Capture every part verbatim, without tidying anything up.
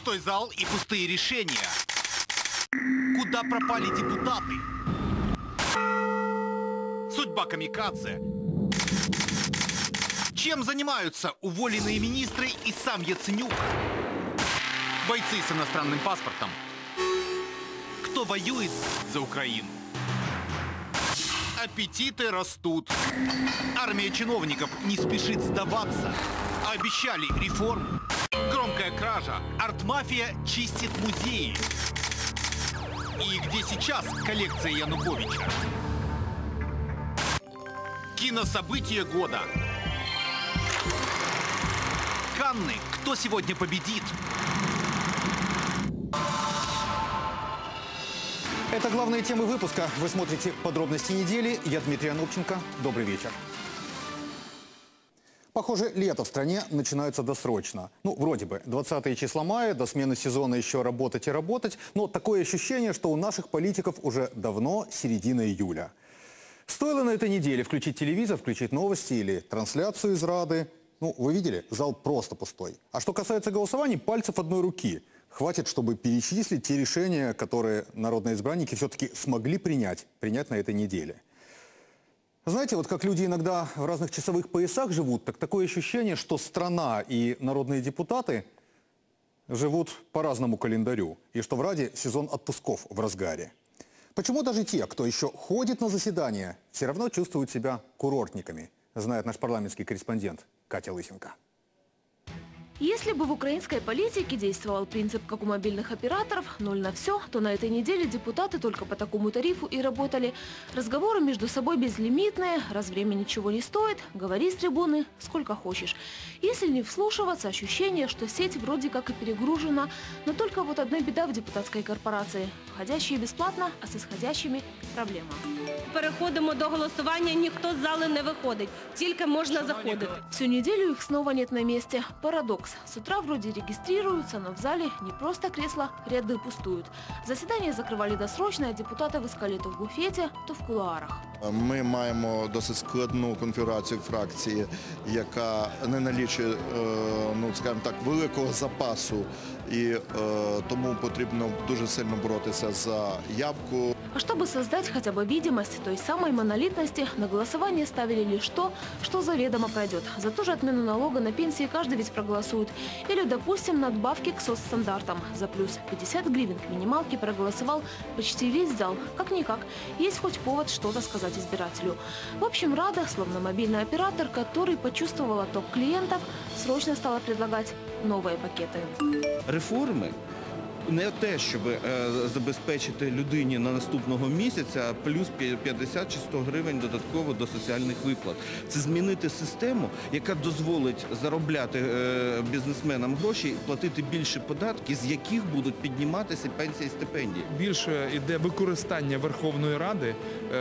Пустой зал и пустые решения. Куда пропали депутаты? Судьба камикадзе. Чем занимаются уволенные министры и сам Яценюк? Бойцы с иностранным паспортом. Кто воюет за Украину? Аппетиты растут. Армия чиновников не спешит сдаваться. Обещали реформу. Громкая кража. Артмафия чистит музеи. И где сейчас коллекция Януковича? Кинособытие года. Канны. Кто сегодня победит? Это главные темы выпуска. Вы смотрите «Подробности недели». Я Дмитрий Анопченко. Добрый вечер. Похоже, лето в стране начинается досрочно. Ну, вроде бы, двадцатого числа мая, до смены сезона еще работать и работать. Но такое ощущение, что у наших политиков уже давно середина июля. Стоило на этой неделе включить телевизор, включить новости или трансляцию из Рады. Ну, вы видели, зал просто пустой. А что касается голосований, пальцев одной руки хватит, чтобы перечислить те решения, которые народные избранники все-таки смогли принять, принять на этой неделе. Знаете, вот как люди иногда в разных часовых поясах живут, так такое ощущение, что страна и народные депутаты живут по разному календарю, и что в Раде сезон отпусков в разгаре. Почему даже те, кто еще ходит на заседания, все равно чувствуют себя курортниками, знает наш парламентский корреспондент Катя Лысенко. Если бы в украинской политике действовал принцип, как у мобильных операторов, ноль на все, то на этой неделе депутаты только по такому тарифу и работали. Разговоры между собой безлимитные, раз время ничего не стоит, говори с трибуны сколько хочешь. Если не вслушиваться, ощущение, что сеть вроде как и перегружена, но только вот одна беда в депутатской корпорации. Входящие бесплатно, а с исходящими проблема. Переходимо до голосування, ніхто з зали не виходить, тільки можна заходити. Всю неделю их снова нет на месте. Парадокс. С утра вроде регистрируются, но в зале не просто кресла, ряды пустуют. Заседания закрывали досрочно, а депутаты искали то в буфете, то в кулуарах. Ми маємо досить складну конфігурацію фракції, яка не налічує, ну, скажімо так, великого запасу, і тому потрібно дуже сильно боротися за явку. А чтобы создать хотя бы видимость той самой монолитности, на голосование ставили лишь то, что заведомо пройдет. За ту же отмену налога на пенсии каждый ведь проголосует. Или, допустим, надбавки к соцстандартам. За плюс пятьдесят гривен к минималке проголосовал почти весь зал. Как-никак, есть хоть повод что-то сказать избирателю. В общем, Рада, словно мобильный оператор, который почувствовал отток клиентов, срочно стала предлагать новые пакеты. Реформи не те, щоб забезпечити людині на наступного місяця плюс п'ятдесят чи сто гривень додатково до соціальних виплат. Це змінити систему, яка дозволить заробляти бізнесменам гроші і платити більше податків, з яких будуть підніматися пенсії і стипендії. Більше йде використання Верховної Ради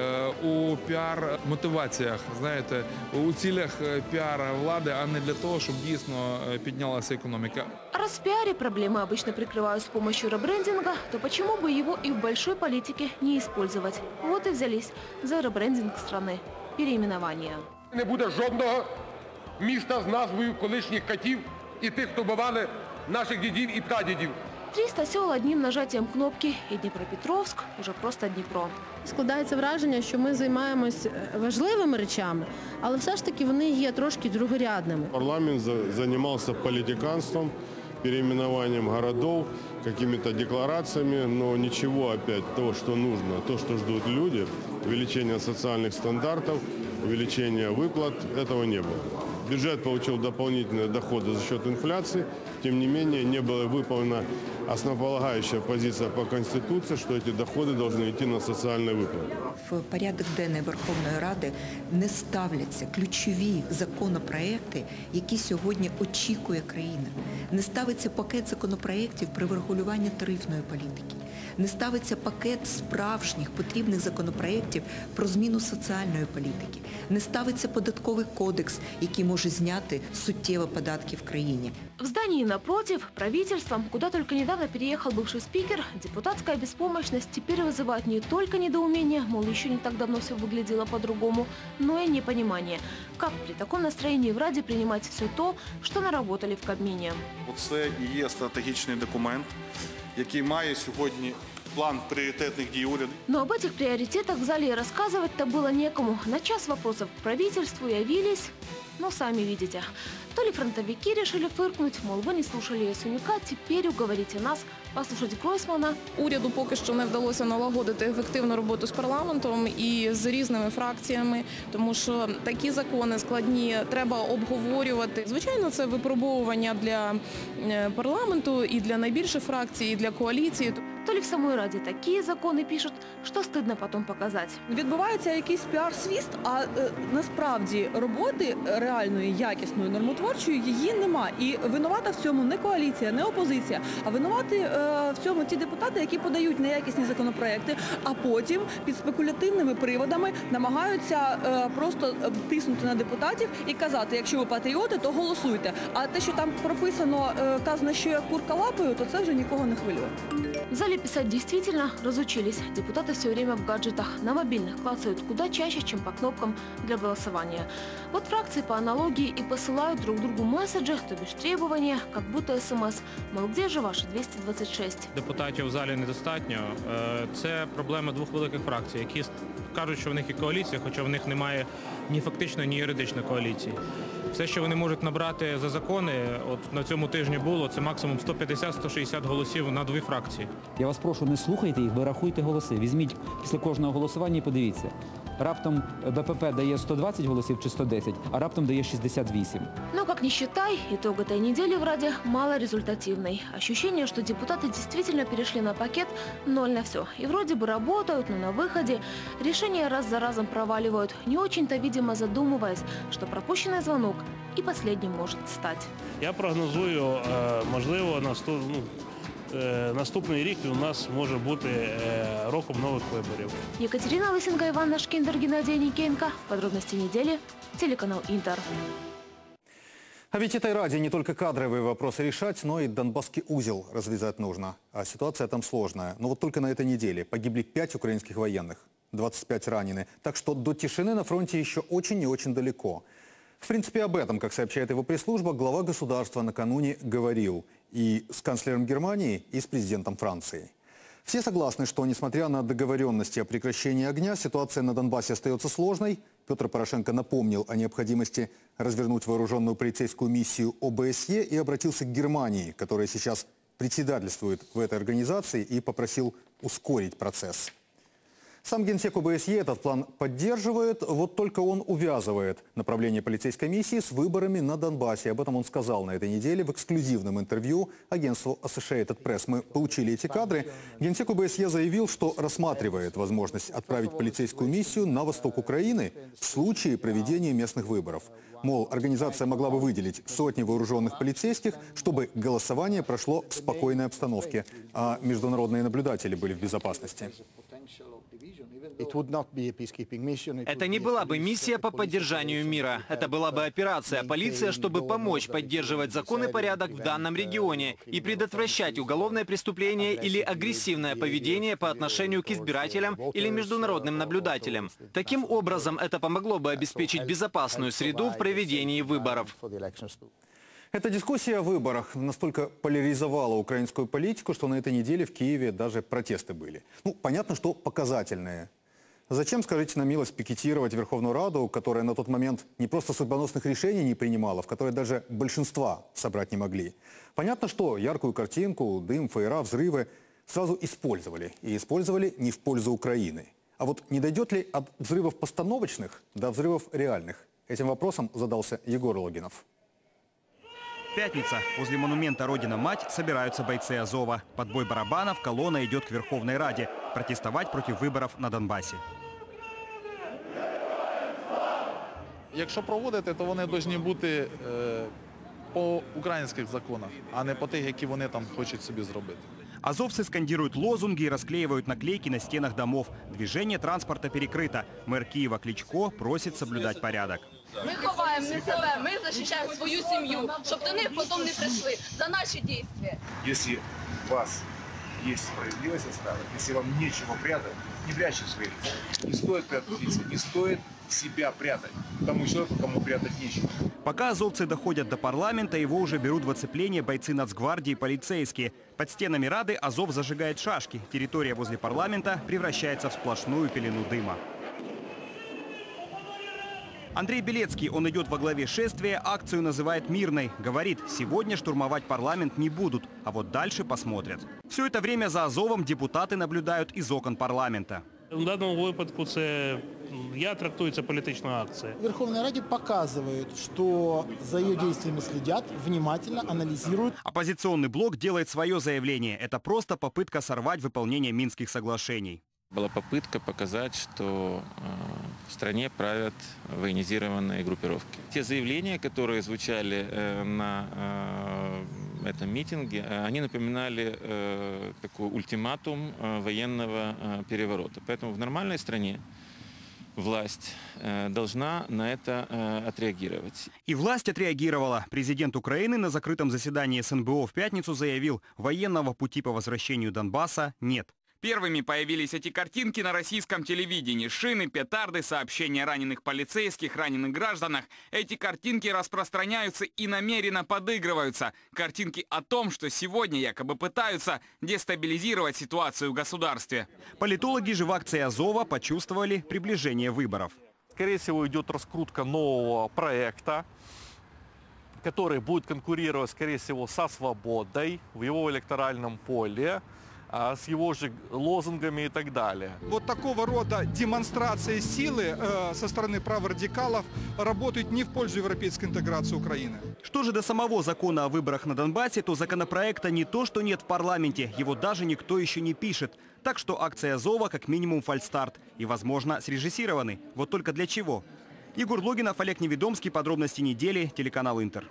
у піар-мотиваціях, знаєте, у цілях піара влади, а не для того, щоб дійсно піднялася економіка. Раз в пиаре проблемы обычно прикрывают с помощью ребрендинга, то почему бы его и в большой политике не использовать? Вот и взялись за ребрендинг страны. Переименование. Не буде жодного міста з назвою колишніх катів і тих, хто бували наших дідів і прадідів. триста сел одним нажатием кнопки, і Дніпропетровськ уже просто Дніпро. Складається враження, що ми займаємось важливими речами, але все ж таки вони є трошки другорядними. Парламент займався політиканством, переименованием городов, какими-то декларациями, но ничего опять, то, что нужно, то, что ждут люди, увеличение социальных стандартов, увеличение выплат, этого не было. Бюджет получил дополнительные доходы за счет инфляции, тем не менее не была выполнена основополагающая позиция по Конституции, что эти доходы должны идти на социальные выплаты. В порядок денний Верховної Ради не ставляться ключові законопроекти, які сьогодні очікує країна. Не ставиться пакет законопроєктів при врегулюванні тарифної політики. Не ставиться пакет справжніх потрібних законопроєктів про зміну соціальної політики. Не ставиться податковий кодекс, який може може зняти суттєво податки в країні. В здании напротив, правительством, куда только недавно переехал бывший спикер, депутатская беспомощность теперь вызывает не только недоумение, мол, еще не так давно все выглядело по-другому, но и непонимание. Как при таком настроении в Раде принимать все то, что наработали в Кабмине? Це і є стратегічний документ, який має сьогодні план приоритетных дій уряду. Но об этих приоритетах в зале рассказывать-то было некому. На час вопросов к правительству явились, но сами видите. То ли фронтовики решили фыркнуть, мол, ви не слушали Яценюка, теперь уговорите нас послушать Гройсмана. Уряду поки що не вдалося налагодити ефективну роботу з парламентом і з різними фракціями, тому що такі закони складні треба обговорювати. Звичайно, це випробовування для парламенту і для найбільших фракцій, і для коаліції. То ли в самой Раде такие законы пишут, что стыдно потом показать. Відбувається якийсь піар-свіст, а е, насправді роботи реальної, якісної, нормотворчої її нема. І винувата в цьому не коаліція, не опозиція, а винуваті е, в цьому ті депутати, які подають неякісні законопроекти, а потім під спекулятивними приводами намагаються е, просто тиснути на депутатів і казати, якщо ви патріоти, то голосуйте. А те, що там прописано, е, казано, що я курка лапою, то це вже нікого не хвилює. В зале писать действительно разучились. Депутаты все время в гаджетах. На мобильных клацают куда чаще, чем по кнопкам для голосования. Вот фракции по аналогии и посылают друг другу месседжи, то бишь требования, как будто смс. Мол, где же ваши двісті двадцять шість? Депутатів в залі недостатньо. Це проблема двох великих фракцій, які кажуть, що в них є коаліція, хоча в них немає ні фактично, ні юридично коаліції. Все, що вони можуть набрати за закони, от на цьому тижні було, це максимум сто п'ятдесят - сто шістдесят голосів на дві фракції. Я вас прошу, не слухайте їх, ви рахуйте голоси. Візьміть після кожного голосування і подивіться. Раптом БПП дає сто двадцять голосів чи сто десять, а раптом дає шістдесят вісім. Но, как ни считай, итог этой недели в Раде малорезультативный. Ощущение, что депутаты действительно перешли на пакет ноль на все. И вроде бы работают, но на выходе решения раз за разом проваливают, не очень-то, видимо, задумываясь, что пропущенный звонок и последним может стать. Я прогнозую, можливо, наступ, ну, наступний рік у нас може бути роком нових виборів. Екатерина Лысенко, Иван Нашкиндер, Геннадий Никенко. Подробности недели. Телеканал Интер. А ведь этой Раде не только кадровые вопросы решать, но и Донбасский узел развязать нужно. А ситуация там сложная. Но вот только на этой неделе погибли пять украинских военных, двадцать пять ранены. Так что до тишины на фронте еще очень и очень далеко. В принципе, об этом, как сообщает его пресс-служба, глава государства накануне говорил и с канцлером Германии, и с президентом Франции. Все согласны, что, несмотря на договоренности о прекращении огня, ситуация на Донбассе остается сложной. Петр Порошенко напомнил о необходимости развернуть вооруженную полицейскую миссию О Бэ С Е и обратился к Германии, которая сейчас председательствует в этой организации, и попросил ускорить процесс. Сам генсек О Бэ С Е этот план поддерживает, вот только он увязывает направление полицейской миссии с выборами на Донбассе. Об этом он сказал на этой неделе в эксклюзивном интервью агентству Associated Press. Мы получили эти кадры. Генсек О Бэ С Е заявил, что рассматривает возможность отправить полицейскую миссию на восток Украины в случае проведения местных выборов. Мол, организация могла бы выделить сотни вооруженных полицейских, чтобы голосование прошло в спокойной обстановке, а международные наблюдатели были в безопасности. Это не была бы миссия по поддержанию мира. Это была бы операция полиция, чтобы помочь поддерживать закон и порядок в данном регионе и предотвращать уголовное преступление или агрессивное поведение по отношению к избирателям или международным наблюдателям. Таким образом, это помогло бы обеспечить безопасную среду в проведении выборов. Эта дискуссия о выборах настолько поляризовала украинскую политику, что на этой неделе в Киеве даже протесты были. Ну, понятно, что показательные. Зачем, скажите на милость, пикетировать Верховную Раду, которая на тот момент не просто судьбоносных решений не принимала, в которой даже большинства собрать не могли? Понятно, что яркую картинку, дым, фейера, взрывы сразу использовали. И использовали не в пользу Украины. А вот не дойдет ли от взрывов постановочных до взрывов реальных? Этим вопросом задался Егор Логинов. Пятница. Возле монумента «Родина-мать» собираются бойцы Азова. Под бой барабанов колонна идет к Верховной Раде протестовать против выборов на Донбассе. Якщо проводити, то вони повинні бути е, по українських законах, а не по тих, які вони там хочуть собі зробити. Азовцы скандируют лозунги и расклеивают наклейки на стенах домов. Движение транспорта перекрыто. Мэр Киева Кличко просит соблюдать порядок. Ми ховаємо захищаємо не себе, ми захищаємо свою сім'ю, щоб до них потім не прийшли за наші дії. Если у вас есть справедливость оставить, если вам нечего прятать, не прячьте свои лица. Не стоит прятать лица, не стоит себя прятать, тому человеку, кому прятать нечего. Пока азовцы доходят до парламента, его уже берут в оцепление бойцы Нацгвардии и полицейские. Под стенами Рады Азов зажигает шашки. Территория возле парламента превращается в сплошную пелену дыма. Андрей Белецкий, он идет во главе шествия, акцию называет мирной. Говорит, сегодня штурмовать парламент не будут, а вот дальше посмотрят. Все это время за Азовом депутаты наблюдают из окон парламента. В даному випадку це, я трактую, це політична акція. В Верховной Раде показывают, что за ее действиями следят, внимательно анализируют. Оппозиционный блок делает свое заявление. Это просто попытка сорвать выполнение Минских соглашений. Была попытка показать, что в стране правят военизированные группировки. Те заявления, которые звучали на этом митинге, они напоминали такой ультиматум военного переворота. Поэтому в нормальной стране власть должна на это отреагировать. И власть отреагировала. Президент Украины на закрытом заседании СНБО в пятницу заявил, военного пути по возвращению Донбасса нет. Первыми появились эти картинки на российском телевидении. Шины, петарды, сообщения о раненых полицейских, раненых гражданах. Эти картинки распространяются и намеренно подыгрываются. Картинки о том, что сегодня якобы пытаются дестабилизировать ситуацию в государстве. Политологи же в акции Азова почувствовали приближение выборов. Скорее всего, идет раскрутка нового проекта, который будет конкурировать, скорее всего, со «Свободой» в его электоральном поле, с его же лозунгами и так далее. Вот такого рода демонстрации силы э, со стороны праворадикалов работают не в пользу европейской интеграции Украины. Что же до самого закона о выборах на Донбассе, то законопроекта не то, что нет в парламенте, его даже никто еще не пишет. Так что акция Азова как минимум фальстарт и, возможно, срежиссированный. Вот только для чего? Егор Логинов, Олег Неведомский. Подробности недели. Телеканал Интер.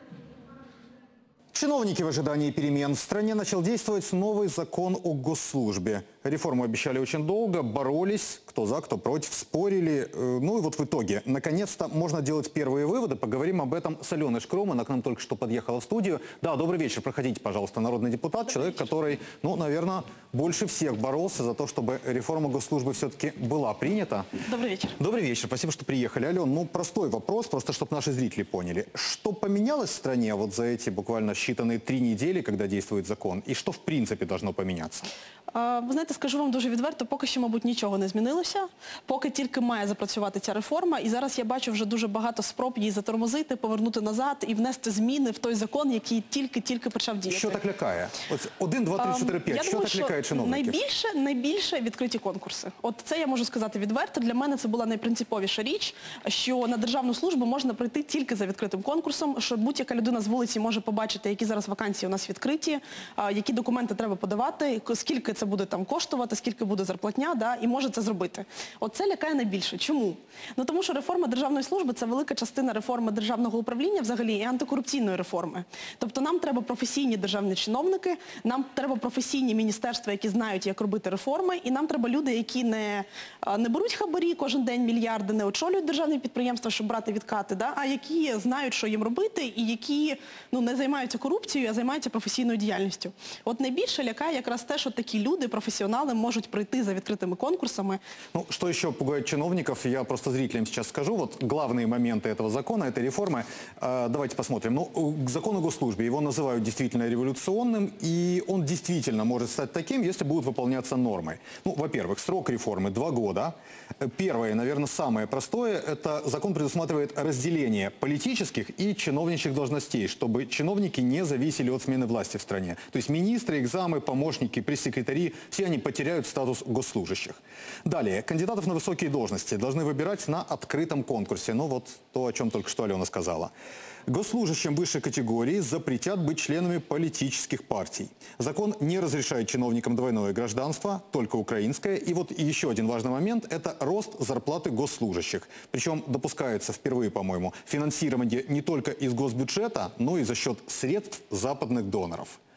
Чиновники в ожидании перемен. В стране начал действовать новый закон о госслужбе. Реформу обещали очень долго, боролись, кто за, кто против, спорили. Ну и вот в итоге, наконец-то можно делать первые выводы. Поговорим об этом с Аленой Шкром. Она к нам только что подъехала в студию. Да, добрый вечер. Проходите, пожалуйста. Народный депутат, человек, который, ну, наверное, больше всех боролся за то, чтобы реформа госслужбы все-таки была принята. Добрый вечер. Добрый вечер. Спасибо, что приехали. Ален, ну, простой вопрос, просто чтобы наши зрители поняли. Что поменялось в стране вот за эти буквально считанные три недели, когда действует закон? И что, в принципе, должно поменяться? Ви знаєте, скажу вам дуже відверто, поки що, мабуть, нічого не змінилося, поки тільки має запрацювати ця реформа, і зараз я бачу вже дуже багато спроб її затормозити, повернути назад і внести зміни в той закон, який тільки-тільки почав діяти. Що так лякає? От один, два, три, чотири, п'ять. Що так лякає чиновників? Найбільше, найбільше відкриті конкурси. От це я можу сказати відверто. Для мене це була найпринциповіша річ, що на державну службу можна прийти тільки за відкритим конкурсом, що будь-яка людина з вулиці може побачити, які зараз вакансії у нас відкриті, які документи треба подавати, скільки це буде там коштувати, скільки буде зарплатня, да, і може це зробити. От це лякає найбільше. Чому? Ну тому що реформа державної служби – це велика частина реформи державного управління взагалі і антикорупційної реформи. Тобто нам треба професійні державні чиновники, нам треба професійні міністерства, які знають, як робити реформи, і нам треба люди, які не, не беруть хабарі кожен день мільярди, не очолюють державні підприємства, щоб брати відкати, да, а які знають, що їм робити, і які, ну, не займаються корупцією, а займаються професійною діяльністю. От найбільше лякає якраз те, що такі люди, профессионалы, могут пройти за открытыми конкурсами. Ну, что еще пугает чиновников, я просто зрителям сейчас скажу. Вот главные моменты этого закона, этой реформы. Э, давайте посмотрим. Ну, закон о госслужбе, его называют действительно революционным, и он действительно может стать таким, если будут выполняться нормы. Ну, во-первых, срок реформы два года. Первое, наверное, самое простое, это закон предусматривает разделение политических и чиновничьих должностей, чтобы чиновники не зависели от смены власти в стране. То есть министры, экзамы, помощники, пресс-секретари, все они потеряют статус госслужащих. Далее, кандидатов на высокие должности должны выбирать на открытом конкурсе. Ну вот то, о чем только что Алена сказала. Госслужащим высшей категории запретят быть членами политических партий. Закон не разрешает чиновникам двойное гражданство, только украинское. И вот еще один важный момент – это рост зарплаты госслужащих. Причем допускается впервые, по-моему, финансирование не только из госбюджета, но и за счет средств западных доноров.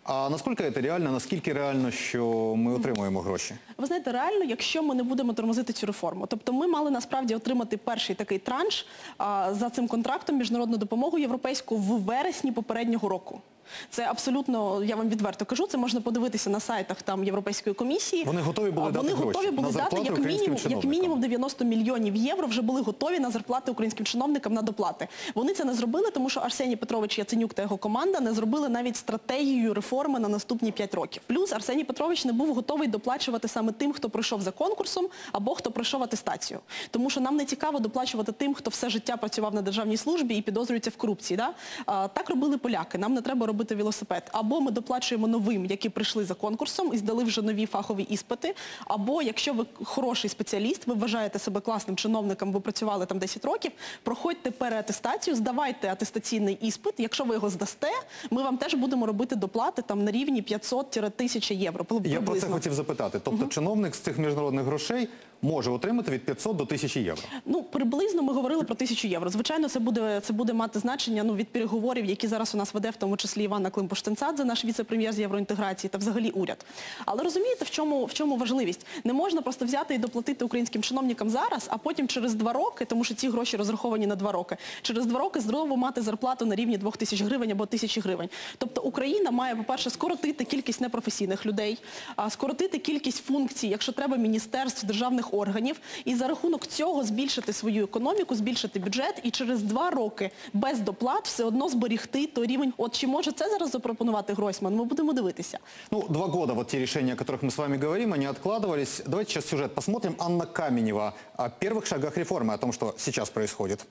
А наскільки це реально, наскільки реально, що ми отримуємо гроші? Ви знаєте, реально, якщо ми не будемо тормозити цю реформу. Тобто ми мали насправді отримати перший такий транш а, за цим контрактом міжнародну допомогу європейську в вересні попереднього року. Це абсолютно, я вам відверто кажу, це можна подивитися на сайтах там Європейської комісії. Вони готові були Вони дати гроші готові були на дати зарплати як українським мінімум, як чиновникам. мінімум дев'яносто мільйонів євро вже були готові на зарплати українським чиновникам на доплати. Вони це не зробили, тому що Арсеній Петрович Яценюк та його команда не зробили навіть стратегію реформи на наступні п'ять років. Плюс Арсеній Петрович не був готовий доплачувати саме тим, хто пройшов за конкурсом або хто пройшов атестацію. Тому що нам не цікаво доплачувати тим, хто все життя працював на державній службі і підозрюється в корупції. Да? А, так робили поляки, нам не треба робити велосипед. Або ми доплачуємо новим, які прийшли за конкурсом і здали вже нові фахові іспити, або якщо ви хороший спеціаліст, ви вважаєте себе класним чиновником, ви працювали там десять років, проходьте переатестацію, здавайте атестаційний іспит, якщо ви його здасте, ми вам теж будемо робити доплати там на рівні п'ятсот - тисяча євро. Приблизно. Я про це хотів запитати. Тобто угу. чиновник з цих міжнародних грошей може отримати від п'ятсот до тисячі євро? Ну, приблизно ми говорили про тисячу євро. Звичайно, це буде, це буде мати значення ну, від переговорів, які зараз у нас веде, в тому числі Іванна Климпуш-Цинцадзе, наш віце-прем'єр з євроінтеграції, та взагалі уряд. Але розумієте, в чому, в чому важливість? Не можна просто взяти і доплатити українським чиновникам зараз, а потім через два роки, тому що ці гроші розраховані на два роки, через два роки знову мати зарплату на рівні двох тисяч гривень або тисячі гривень. Тобто Україна має, по-перше, скоротити кількість непрофесійних людей, скоротити кількість функцій, якщо треба, міністерств, державних органів, і за рахунок цього збільшити свою економіку, збільшити бюджет, і через два роки без доплат все одно зберігти той рівень. От чи може це зараз запропонувати Гройсман? Ми будемо дивитися. Ну, два года вот те решения, о которых мы с вами говорим, они откладывались. Давайте сейчас сюжет посмотрим. Анна Каменева о первых шагах реформы, о том, что сейчас происходит.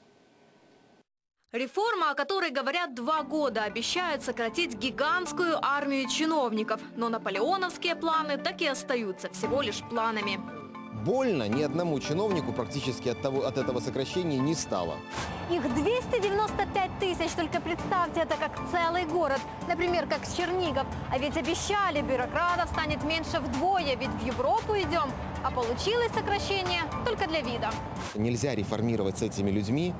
Реформа, о которой говорят два года, обещают сократить гигантскую армию чиновников. Но наполеоновские планы так и остаются всего лишь планами. Больно ни одному чиновнику практически от, того, от этого сокращения не стало. Их двести девяносто пять тысяч, только представьте, это как целый город. Например, как Чернигов. А ведь обещали, бюрократов станет меньше вдвое, ведь в Европу идем. А получилось сокращение только для вида. Нельзя реформировать с этими людьми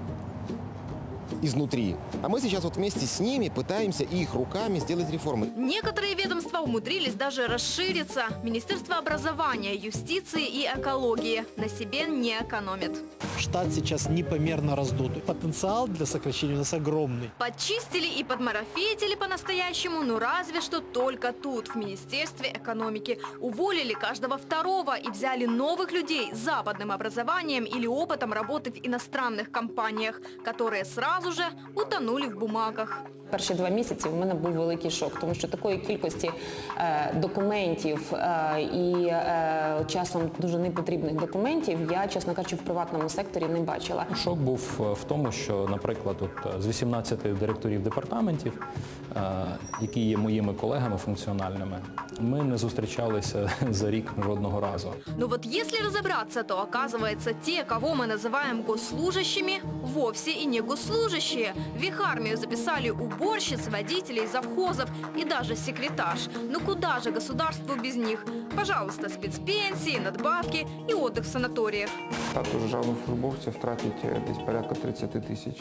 изнутри. А мы сейчас вот вместе с ними пытаемся их руками сделать реформы. Некоторые ведомства умудрились даже расшириться. Министерство образования, юстиции и экологии на себе не экономит. Штат сейчас непомерно раздут. Потенциал для сокращения у нас огромный. Подчистили и подмарафетили по-настоящему, ну разве что только тут, в Министерстве экономики. Уволили каждого второго и взяли новых людей с западным образованием или опытом работы в иностранных компаниях, которые сразу же утонули в бумагах. Перші два місяці в мене був великий шок, тому що такої кількості е, документів е, і е, часом дуже непотрібних документів я, чесно кажучи, в приватному секторі не бачила. Шок був в тому, що, наприклад, от, з вісімнадцяти директорів департаментів, е, які є моїми колегами функціональними, ми не зустрічалися за рік жодного разу. Ну вот если разобраться, то оказывается, те, кого мы называем госслужащими, вовсе и не госслужащие. В их армию записали уборщиц, водителей, завхозов и даже секретарш. Ну куда же государству без них? Пожалуйста, спецпенсии, надбавки и отдых в санаториях. Статус державних службовців втратить десь порядка тридцять тисяч.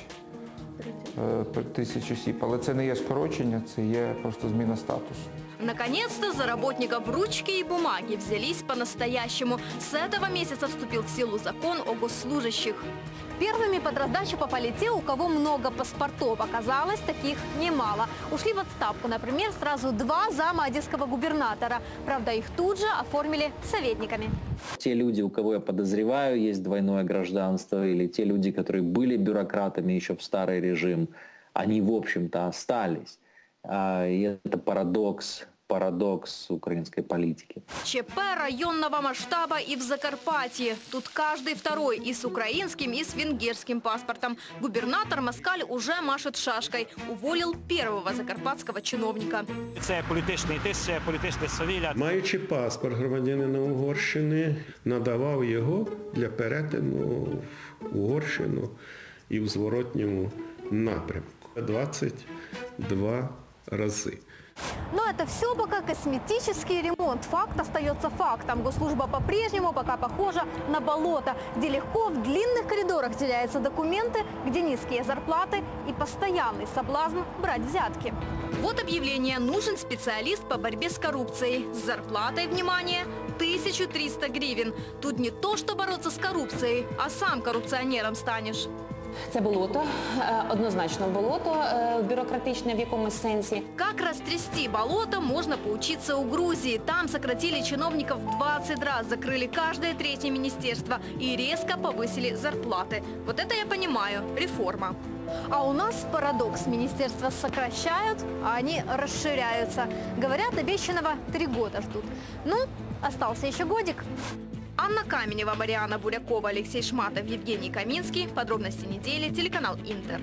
Тисяч осіб. Але це не є скорочення, це є просто зміна статусу. Наконец-то за работников ручки и бумаги взялись по-настоящему. С этого месяца вступил в силу закон о госслужащих. Первыми под раздачу попали те, у кого много паспортов. Оказалось, таких немало. Ушли в отставку, например, сразу два зама одесского губернатора. Правда, их тут же оформили советниками. Те люди, у кого я подозреваю, есть двойное гражданство, или те люди, которые были бюрократами еще в старый режим, они, в общем-то, остались. И это парадокс. Парадокс украинской политики. ЧП районного масштаба и в Закарпатье. Тут каждый второй и с украинским, и с венгерским паспортом. Губернатор Москаль уже машет шашкой. Уволил первого закарпатского чиновника. Це політичний тиск, це політичне свавілля. Маючи паспорт громадянина Угорщини, надавав його для перетину в Угорщину і в зворотньому напрямку. двадцять два рази. Но это все пока косметический ремонт. Факт остается фактом. Госслужба по-прежнему пока похожа на болото, где легко в длинных коридорах теряются документы, где низкие зарплаты и постоянный соблазн брать взятки. Вот объявление: нужен специалист по борьбе с коррупцией. С зарплатой, внимание, тысяча триста гривен. Тут не то, что бороться с коррупцией, а сам коррупционером станешь. Це болото, однозначно болото бюрократичне в якомусь сенсі. Как растрясти болото, можно поучиться у Грузии. Там сократили чиновников в двадцать раз, закрыли каждое третье министерство и резко повысили зарплаты. Вот это я понимаю, реформа. А у нас парадокс. Министерства сокращают, а они расширяются. Говорят, обещанного три года ждут. Ну, остался еще годик. Анна Каменева, Мариана Бурякова, Алексей Шматов, Евгений Каминский. Подробности недели. Телеканал Интер.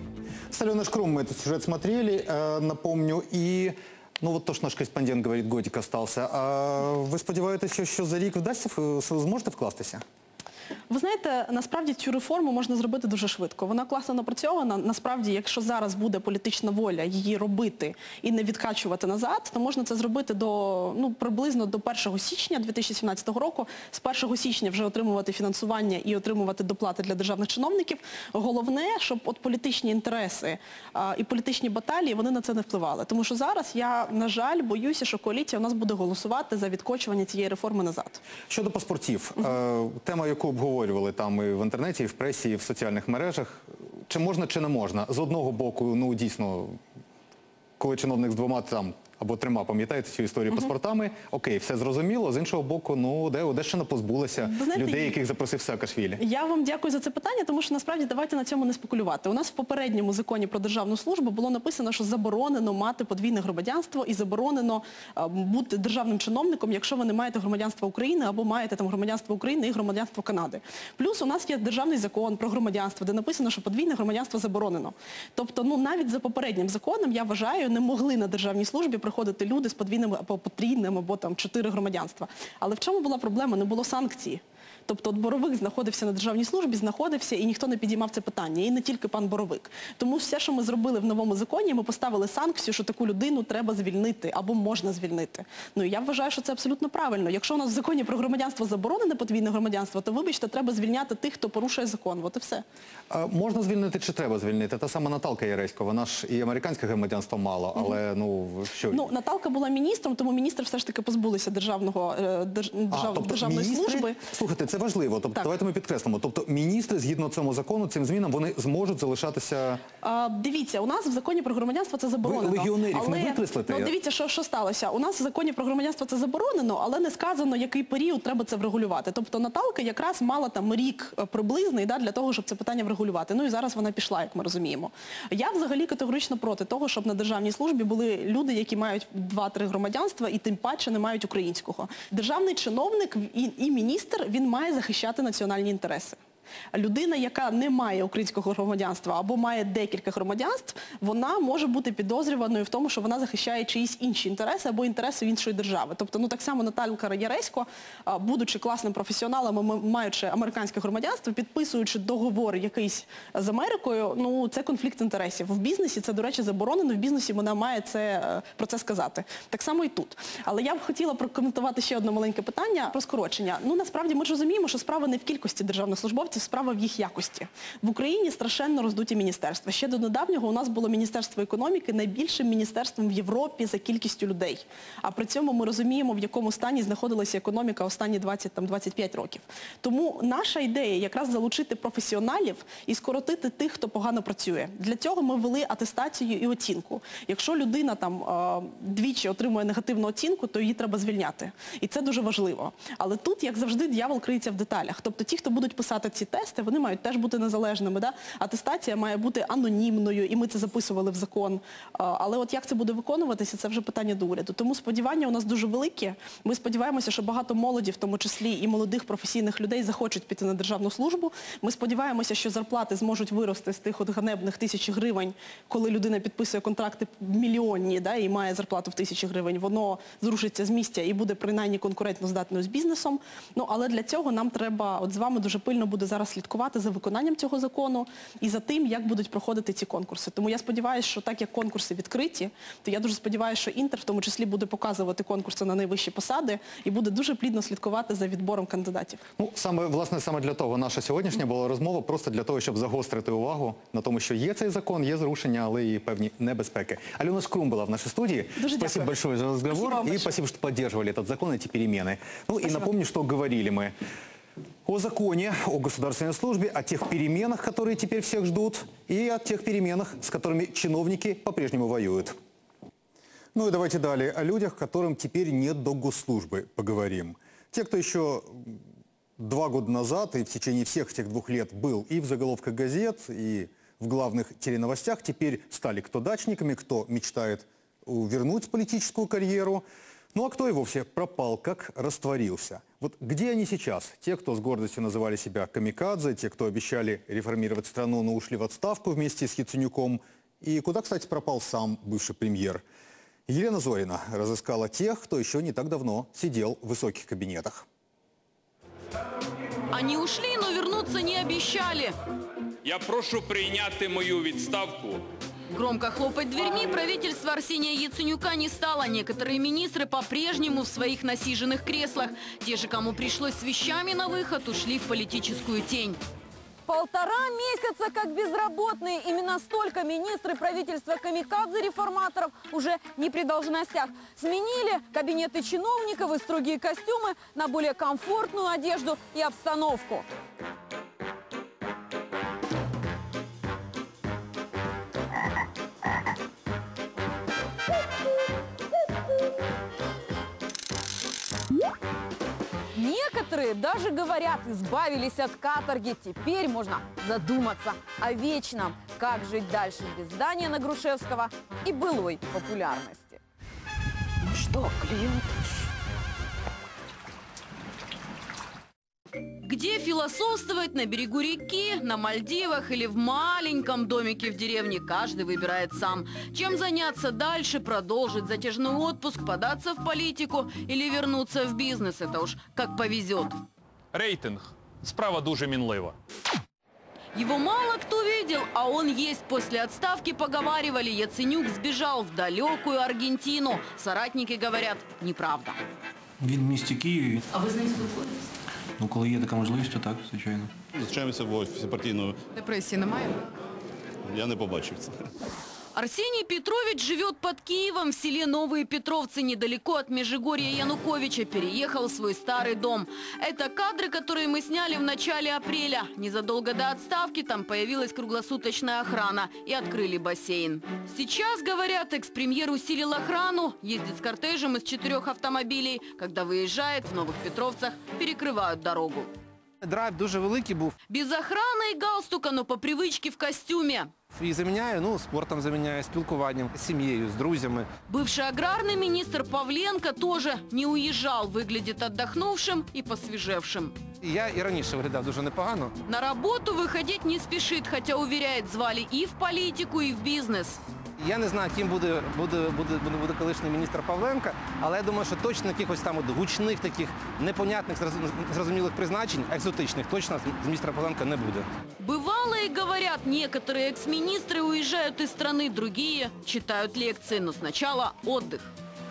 С Аленой Шкрум мы этот сюжет смотрели, э, напомню, и ну вот то, что наш корреспондент говорит, годик остался. А ви сподіваєтеся, що за рік вдасться, зможете вкластися? Ви знаєте, насправді цю реформу можна зробити дуже швидко. Вона класно напрацьована. Насправді, якщо зараз буде політична воля її робити і не відкачувати назад, то можна це зробити до, ну, приблизно до першого січня дві тисячі сімнадцятого року. З першого січня вже отримувати фінансування і отримувати доплати для державних чиновників. Головне, щоб от політичні інтереси а, і політичні баталії, вони на це не впливали. Тому що зараз я, на жаль, боюся, що коаліція у нас буде голосувати за відкочування цієї реформи назад. Щодо паспортів, угу. тема, яку обговорювали там і в інтернеті, і в пресі, і в соціальних мережах. Чи можна, чи не можна? З одного боку, ну дійсно, коли чиновник з двома там або трьома, пам'ятаєте цю історію, uh-huh. паспортами, окей, все зрозуміло. З іншого боку, ну, де Одещина позбулася знаєте, людей, яких запросив Саакашвілі. Я вам дякую за це питання, тому що насправді давайте на цьому не спекулювати. У нас в попередньому законі про державну службу було написано, що заборонено мати подвійне громадянство і заборонено а, бути державним чиновником, якщо ви не маєте громадянства України або маєте там громадянство України і громадянство Канади. Плюс у нас є державний закон про громадянство, де написано, що подвійне громадянство заборонено. Тобто, ну, навіть за попереднім законом, я вважаю, не могли на державній службі приходити люди з подвійним або потрійним, або там чотири громадянства. Але в чому була проблема? Не було санкції. Тобто от Боровик знаходився на державній службі, знаходився, і ніхто не підіймав це питання. І не тільки пан Боровик. Тому все, що ми зробили в новому законі, ми поставили санкцію, що таку людину треба звільнити або можна звільнити. Ну і я вважаю, що це абсолютно правильно. Якщо у нас в законі про громадянство заборонене подвійне громадянство, то, вибачте, треба звільняти тих, хто порушує закон. От і все. А можна звільнити чи треба звільнити? Та сама Наталка Яресько, вона ж і американське громадянство мала, але, ну, що? Ну, Наталка була міністром, тому міністр все ж таки позбулися державного, держав, а, тобто державної міністри, служби. Слухайте, це важливо. Тобто, так. Давайте ми підкреслимо. Тобто, міністри, згідно цьому закону, цим змінам, вони зможуть залишатися... А, дивіться, у нас в законі про громадянство це заборонено. Ви легіонерів але... не викреслите? Ну, дивіться, що, що сталося. У нас в законі про громадянство це заборонено, але не сказано, який період треба це врегулювати. Тобто, Наталка якраз мала там рік приблизний, да, для того, щоб це питання врегулювати. Ну і зараз вона пішла, як ми розуміємо. Я взагалі категорично проти того, щоб на державній службі були люди, які мають два-три громадянства і тим паче не мають українського. Державний чиновник і, і міністр, він має захищати національні інтереси. Людина, яка не має українського громадянства або має декілька громадянств, вона може бути підозрюваною в тому, що вона захищає чиїсь інші інтереси або інтереси іншої держави. Тобто, ну так само Наталка Яресько, будучи класним професіоналом, маючи американське громадянство, підписуючи договор якийсь з Америкою, ну це конфлікт інтересів. В бізнесі це, до речі, заборонено, в бізнесі вона має це, про це сказати. Так само і тут. Але я б хотіла прокоментувати ще одне маленьке питання про скорочення. Ну, насправді, ми ж розуміємо, що справа не в кількості державних службовців, справа в їх якості. В Україні страшенно роздуті міністерства. Ще до недавнього у нас було Міністерство економіки найбільшим міністерством в Європі за кількістю людей. А при цьому ми розуміємо, в якому стані знаходилася економіка останні двадцять-двадцять п'ять років. Тому наша ідея якраз залучити професіоналів і скоротити тих, хто погано працює. Для цього ми ввели атестацію і оцінку. Якщо людина там двічі отримує негативну оцінку, то її треба звільняти. І це дуже важливо. Але тут, як завжди, диявол криється в деталях. Тобто ті, хто будуть писати ці тести, вони мають теж бути незалежними. Да? Атестація має бути анонімною, і ми це записували в закон. Але от як це буде виконуватися, це вже питання до уряду. Тому сподівання у нас дуже великі. Ми сподіваємося, що багато молоді, в тому числі і молодих професійних людей, захочуть піти на державну службу. Ми сподіваємося, що зарплати зможуть вирости з тих от ганебних тисячі гривень, коли людина підписує контракти мільйонні, да, і має зарплату в тисячі гривень. Воно зрушиться з місця і буде принаймні конкурентно здатною з бізнесом. Ну, але для цього нам треба, от з вами дуже пильно буде зараз зараз слідкувати за виконанням цього закону і за тим, як будуть проходити ці конкурси. Тому я сподіваюся, що так як конкурси відкриті, то я дуже сподіваюся, що Інтер в тому числі буде показувати конкурси на найвищі посади і буде дуже плідно слідкувати за відбором кандидатів. Ну, саме, власне, саме для того наша сьогоднішня була розмова, просто для того, щоб загострити увагу на тому, що є цей закон, є зрушення, але і певні небезпеки. Альона Шкрум була в нашей студии. Дуже спасибо дякую. большое за разговор. Спасибо и большое. спасибо, что поддерживали этот закон, эти перемены. Ну Спасибо. и напомню, что говорили мы о законе, о государственной службе, о тех переменах, которые теперь всех ждут, и о тех переменах, с которыми чиновники по-прежнему воюют. Ну и давайте далее о людях, которым теперь нет до госслужбы, поговорим. Те, кто еще два года назад и в течение всех этих двух лет был и в заголовках газет, и в главных теленовостях, теперь стали кто дачниками, кто мечтает вернуть политическую карьеру, ну а кто и вовсе пропал, как растворился. Вот где они сейчас? Те, кто с гордостью называли себя камикадзе, те, кто обещали реформировать страну, но ушли в отставку вместе с Яценюком. И куда, кстати, пропал сам бывший премьер? Елена Зорина разыскала тех, кто еще не так давно сидел в высоких кабинетах. Они ушли, но вернуться не обещали. Я прошу прийняти мою відставку. Громко хлопать дверьми правительство Арсения Яценюка не стало. Некоторые министры по-прежнему в своих насиженных креслах. Те же, кому пришлось с вещами на выход, ушли в политическую тень. Полтора месяца как безработные. Именно столько министры правительства камикадзе-реформаторов уже не при должностях. Сменили кабинеты чиновников и строгие костюмы на более комфортную одежду и обстановку. Некоторые даже говорят, избавились от каторги. Теперь можно задуматься о вечном. Как жить дальше без здания на Грушевского и былой популярности. Ну что, клиент? Где философствовать на берегу реки, на Мальдивах или в маленьком домике в деревне, каждый выбирает сам. Чем заняться дальше, продолжить затяжной отпуск, податься в политику или вернуться в бизнес. Это уж как повезет. Рейтинг. Справа дуже мінлива. Его мало кто видел, а он есть. После отставки поговаривали, Яценюк сбежал в далекую Аргентину. Соратники говорят, неправда. Він в місті Києві. А ви з ним спілкуєтесь? Ну, коли є така можливість, то так, звичайно. Зустрічаємося в офісі партійного. Депресії немає? Я не побачив це. Арсений Петрович живет под Киевом в селе Новые Петровцы, недалеко от Межигорья Януковича. Переехал в свой старый дом. Это кадры, которые мы сняли в начале апреля. Незадолго до отставки там появилась круглосуточная охрана и открыли бассейн. Сейчас, говорят, экс-премьер усилил охрану, ездит с кортежем из четырех автомобилей. Когда выезжает, в Новых Петровцах перекрывают дорогу. Драйв дуже великий був. Без охраны и галстука, но по привычке в костюме. І заміняю, ну, спортом заміняю, спілкуванням, з сім'єю, з друзями. Бывший аграрный министр Павленко тоже не уезжал, выглядит отдохнувшим и посвежевшим. Я і раніше виглядав дуже непогано. На работу выходить не спешит, хотя, уверяет, звали и в политику, и в бизнес. Я не знаю, ким буде, буде, буде, буде, буде колишній міністр Павленко, але я думаю, що точно якихось там от гучних, таких непонятних, зрозумілих призначень, екзотичних, точно з міністра Павленко не буде. Бывалые говорят, некоторые экс-министры уезжают из страны, другие читают лекции, но сначала отдых.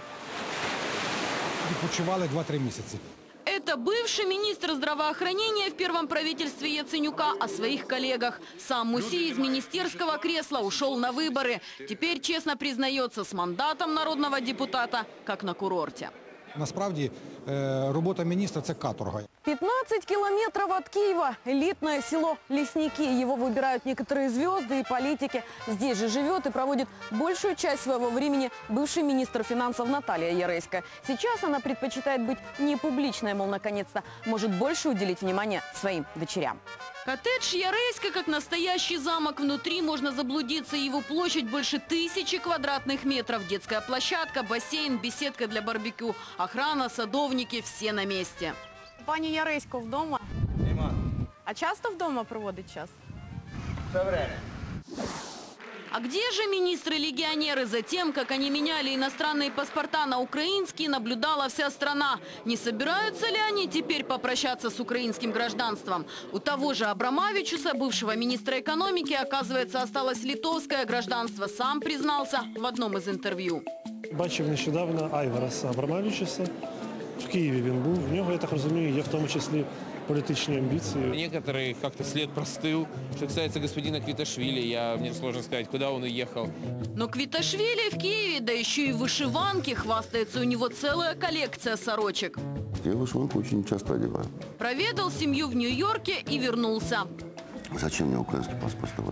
Відпочивали два-три місяці. Это бывший министр здравоохранения в первом правительстве Яценюка о своих коллегах. Сам Мусий из министерского кресла ушел на выборы. Теперь честно признается, с мандатом народного депутата, как на курорте. Насправді, робота міністра – це каторга. пятнадцать километров от Киева. Элитное село Лесники. Его выбирают некоторые звезды и политики. Здесь же живет и проводит большую часть своего времени бывший министр финансов Наталья Яресько. Сейчас она предпочитает быть не публичной, мол, наконец-то может больше уделить внимание своим дочерям. Коттедж Яресько как настоящий замок. Внутри можно заблудиться. Его площадь больше тысячи квадратных метров. Детская площадка, бассейн, беседка для барбекю. Охрана, садовники – все на месте. Пані Яресько вдома? Нема. А часто вдома проводить час? Все время. А где же министры-легионеры? За тем, как они меняли иностранные паспорта на украинские, наблюдала вся страна. Не собираются ли они теперь попрощаться с украинским гражданством? У того же Абрамавичуса, бывшего министра экономики, оказывается, осталось литовское гражданство. Сам признался в одном из интервью. Бачив нещодавно Айвараса Абрамавичуса. В Києві він був. В нього, я так розумію, є в тому числі политические амбиции. Некоторые как-то след простыл. Что касается господина Квиташвили, я, мне сложно сказать, куда он уехал. Но Квиташвили в Киеве, да еще и в вышиванке, хвастается, у него целая коллекция сорочек. Я вышиванку очень часто одеваю. Проведал семью в Нью-Йорке и вернулся. Зачем мне украинский паспорт давать?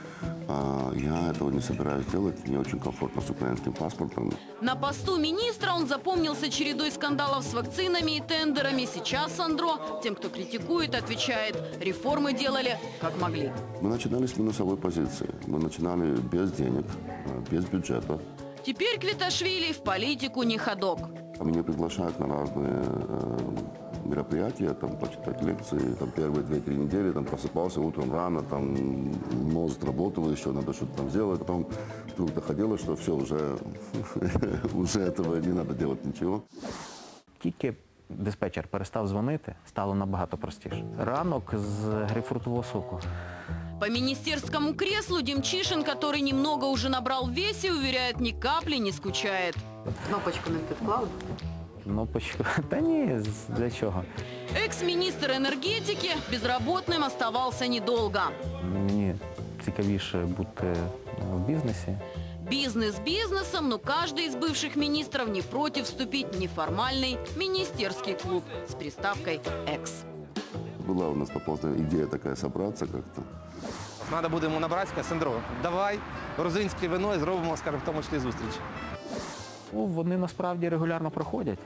Я этого не собираюсь делать, мне очень комфортно с украинским паспортом. На посту министра он запомнился чередой скандалов с вакцинами и тендерами. Сейчас Сандро, тем, кто критикует, отвечает: реформы делали как могли. Мы начинали с минусовой позиции, мы начинали без денег, без бюджета. Теперь Квиташвили в политику не ходок. Меня приглашают на разные э, мероприятия, там, почитать лекции, там, первые две-три недели, там, просыпался утром рано, там, мозг работал еще, надо что-то там сделать. Потом вдруг доходило, что все, уже, уже этого не надо делать ничего. Тільки диспетчер перестав дзвонити, стало набагато простіше. Ранок з грейпфрутового соку. По министерскому креслу Демчишин, который немного уже набрал в весе, уверяет, ни капли не скучает. Кнопочку не підклав? Кнопочку? Та ні, для чого? Экс-министр энергетики безработным оставался недолго. Мені цікавіше бути в бізнесі. Бизнес бизнесом, но каждый из бывших министров не против вступить в неформальный министерский клуб с приставкой «экс». Была у нас попозна идея такая собраться как-то. Надо буде йому набратися, Сандро, давай грузинське вино і зробимо, скажімо, в тому числі зустріч. Ну, вони насправді регулярно проходять.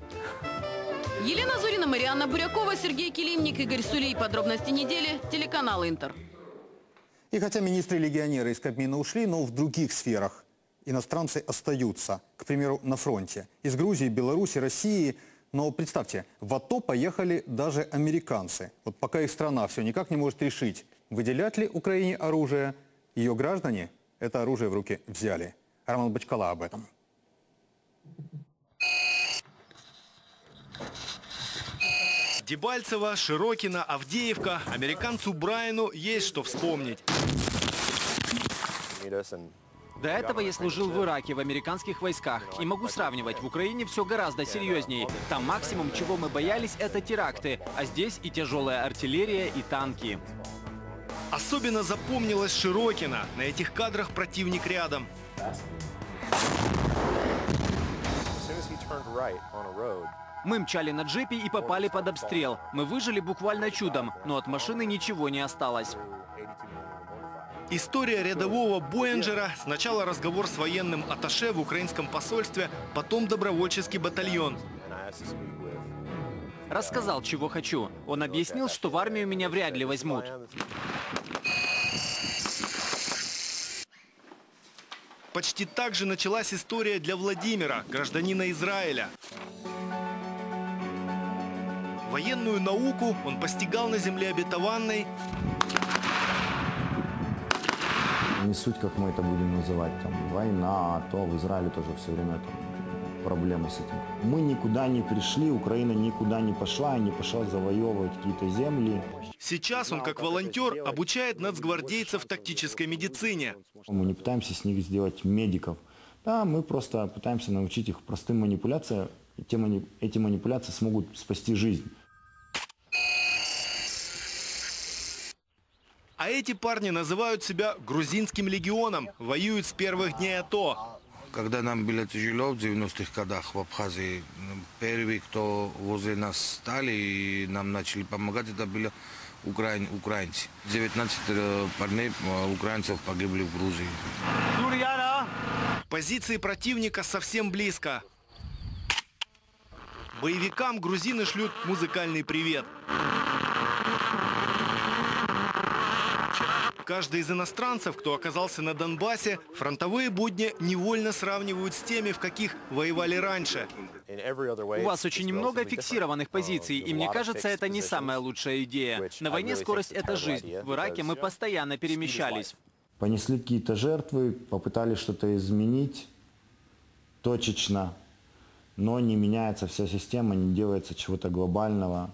Елена Зурина, Марианна Бурякова, Сергей Килимник, Игорь Сулей. Подробности недели. Телеканал «Интер». И хотя министры-легионеры из Кабмина ушли, но в других сферах иностранцы остаются. К примеру, на фронте. Из Грузии, Беларуси, России. Но представьте, в АТО поехали даже американцы. Вот пока их страна все никак не может решить, выделять ли Украине оружие, ее граждане это оружие в руки взяли. Роман Бочкала об этом. Дебальцево, Широкино, Авдеевка. Американцу Брайану есть что вспомнить. До этого я служил в Ираке в американских войсках. И могу сравнивать, в Украине все гораздо серьезнее. Там максимум, чего мы боялись, это теракты. А здесь и тяжелая артиллерия, и танки. Особенно запомнилось Широкино. На этих кадрах противник рядом. Мы мчали на джипе и попали под обстрел. Мы выжили буквально чудом, но от машины ничего не осталось. История рядового Боинджера. Сначала разговор с военным атташе в украинском посольстве, потом добровольческий батальон. Рассказал, чего хочу. Он объяснил, что в армию меня вряд ли возьмут. Почти так же началась история для Владимира, гражданина Израиля. Военную науку он постигал на земле обетованной. Не суть, как мы это будем называть, там, война, а то в Израиле тоже все время там проблемы с этим. Мы никуда не пришли, Украина никуда не пошла, не пошла завоевывать какие-то земли. Сейчас он, как волонтер, обучает нацгвардейцев тактической медицине. Мы не пытаемся с них сделать медиков. Да, мы просто пытаемся научить их простым манипуляциям. И мани... эти манипуляции смогут спасти жизнь. А эти парни называют себя грузинским легионом, воюют с первых дней АТО. Когда нам было тяжело в девяностых годах в Абхазии, первые, кто возле нас стали и нам начали помогать, это были украин, украинцы. девятнадцать парней украинцев погибли в Грузии. Позиции противника совсем близко. Боевикам грузины шлют музыкальный привет. Каждый из иностранцев, кто оказался на Донбассе, фронтовые будни невольно сравнивают с теми, в каких воевали раньше. У вас очень много фиксированных позиций, и мне кажется, это не самая лучшая идея. На войне скорость – это жизнь. В Ираке мы постоянно перемещались. понесли какие-то жертвы, попытались что-то изменить точечно, но не меняется вся система, не делается чего-то глобального.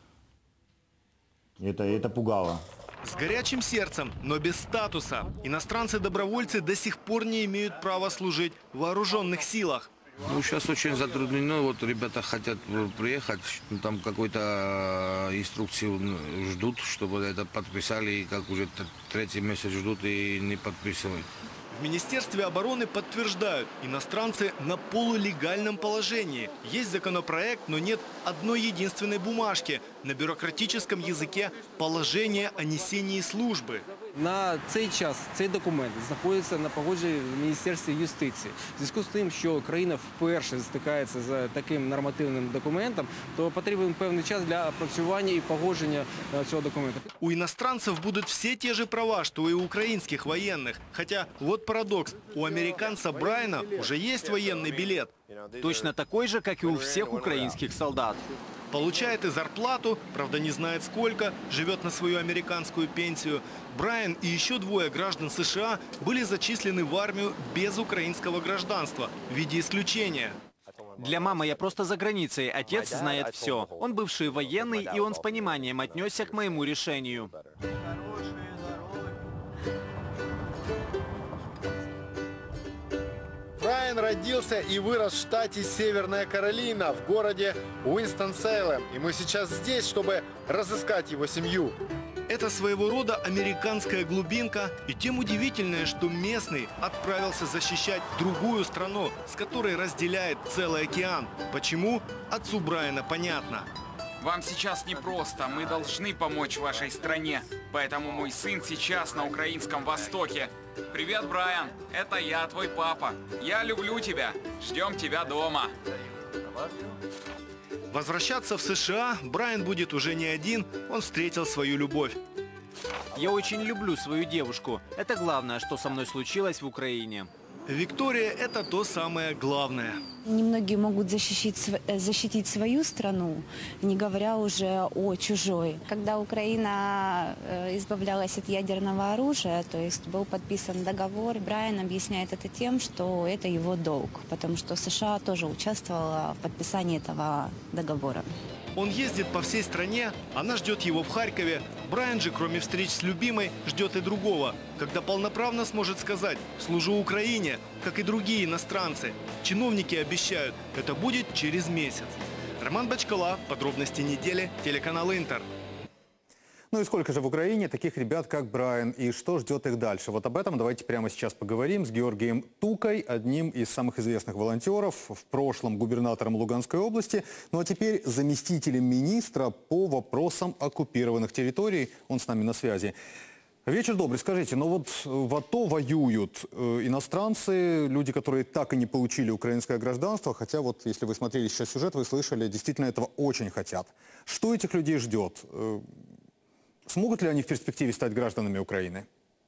Это, это пугало. С горячим сердцем, но без статуса. Иностранцы-добровольцы до сих пор не имеют права служить в вооруженных силах. Ну, сейчас очень затруднено. Вот ребята хотят приехать, ну, там какой-то инструкцию ждут, чтобы это подписали, и как уже третий месяц ждут и не подписывают. В Министерстве обороны подтверждают, иностранцы на полулегальном положении. Есть законопроект, но нет одной единственной бумажки. На бюрократическом языке положение о несении службы. На цей час цей документ знаходиться на погодженні в Міністерстві юстиції. В зв'язку з тим, що країна вперше стикається з таким нормативним документом, то потрібен певний час для опрацювання і погодження цього документа. У иностранцев будут все те же права, что и у украинских военных. Хотя, вот парадокс, у американца Брайана уже есть военный билет. Точно такой же, как и у всех украинских солдат. Получает и зарплату, правда не знает сколько, живет на свою американскую пенсию. Брайан и еще двое граждан США были зачислены в армию без украинского гражданства в виде исключения. Для мамы я просто за границей, отец знает все. Он бывший военный, и он с пониманием отнесся к моему решению. Брайан родился и вырос в штате Северная Каролина, в городе Уинстон-Сейлем. И мы сейчас здесь, чтобы разыскать его семью. Это своего рода американская глубинка. И тем удивительное, что местный отправился защищать другую страну, с которой разделяет целый океан. Почему? Отцу Брайана понятно. Вам сейчас непросто. Мы должны помочь вашей стране. Поэтому мой сын сейчас на украинском востоке. Привет, Брайан. Это я, твой папа. Я люблю тебя. Ждем тебя дома. Возвращаться в США Брайан будет уже не один. Он встретил свою любовь. Я очень люблю свою девушку. Это главное, что со мной случилось в Украине. Виктория – это то самое главное. Немногие могут защитить, защитить свою страну, не говоря уже о чужой. Когда Украина избавлялась от ядерного оружия, то есть был подписан договор, Брайан объясняет это тем, что это его долг, потому что США тоже участвовала в подписании этого договора. Он ездит по всей стране, она ждет его в Харькове. Брайан же, кроме встреч с любимой, ждет и другого, когда полноправно сможет сказать «служу Украине», как и другие иностранцы. Чиновники обещают, это будет через месяц. Роман Бочкала, подробности недели, телеканал «Интер». Ну и сколько же в Украине таких ребят, как Брайан, и что ждет их дальше? Вот об этом давайте прямо сейчас поговорим с Георгием Тукой, одним из самых известных волонтеров, в прошлом губернатором Луганской области, ну а теперь заместителем министра по вопросам оккупированных территорий. Он с нами на связи. Вечер добрый. Скажите, ну вот в АТО воюют э, иностранцы, люди, которые так и не получили украинское гражданство, хотя вот если вы смотрели сейчас сюжет, вы слышали, действительно этого очень хотят. Что этих людей ждет? Э, Смогут ли они в перспективе стать гражданами Украины?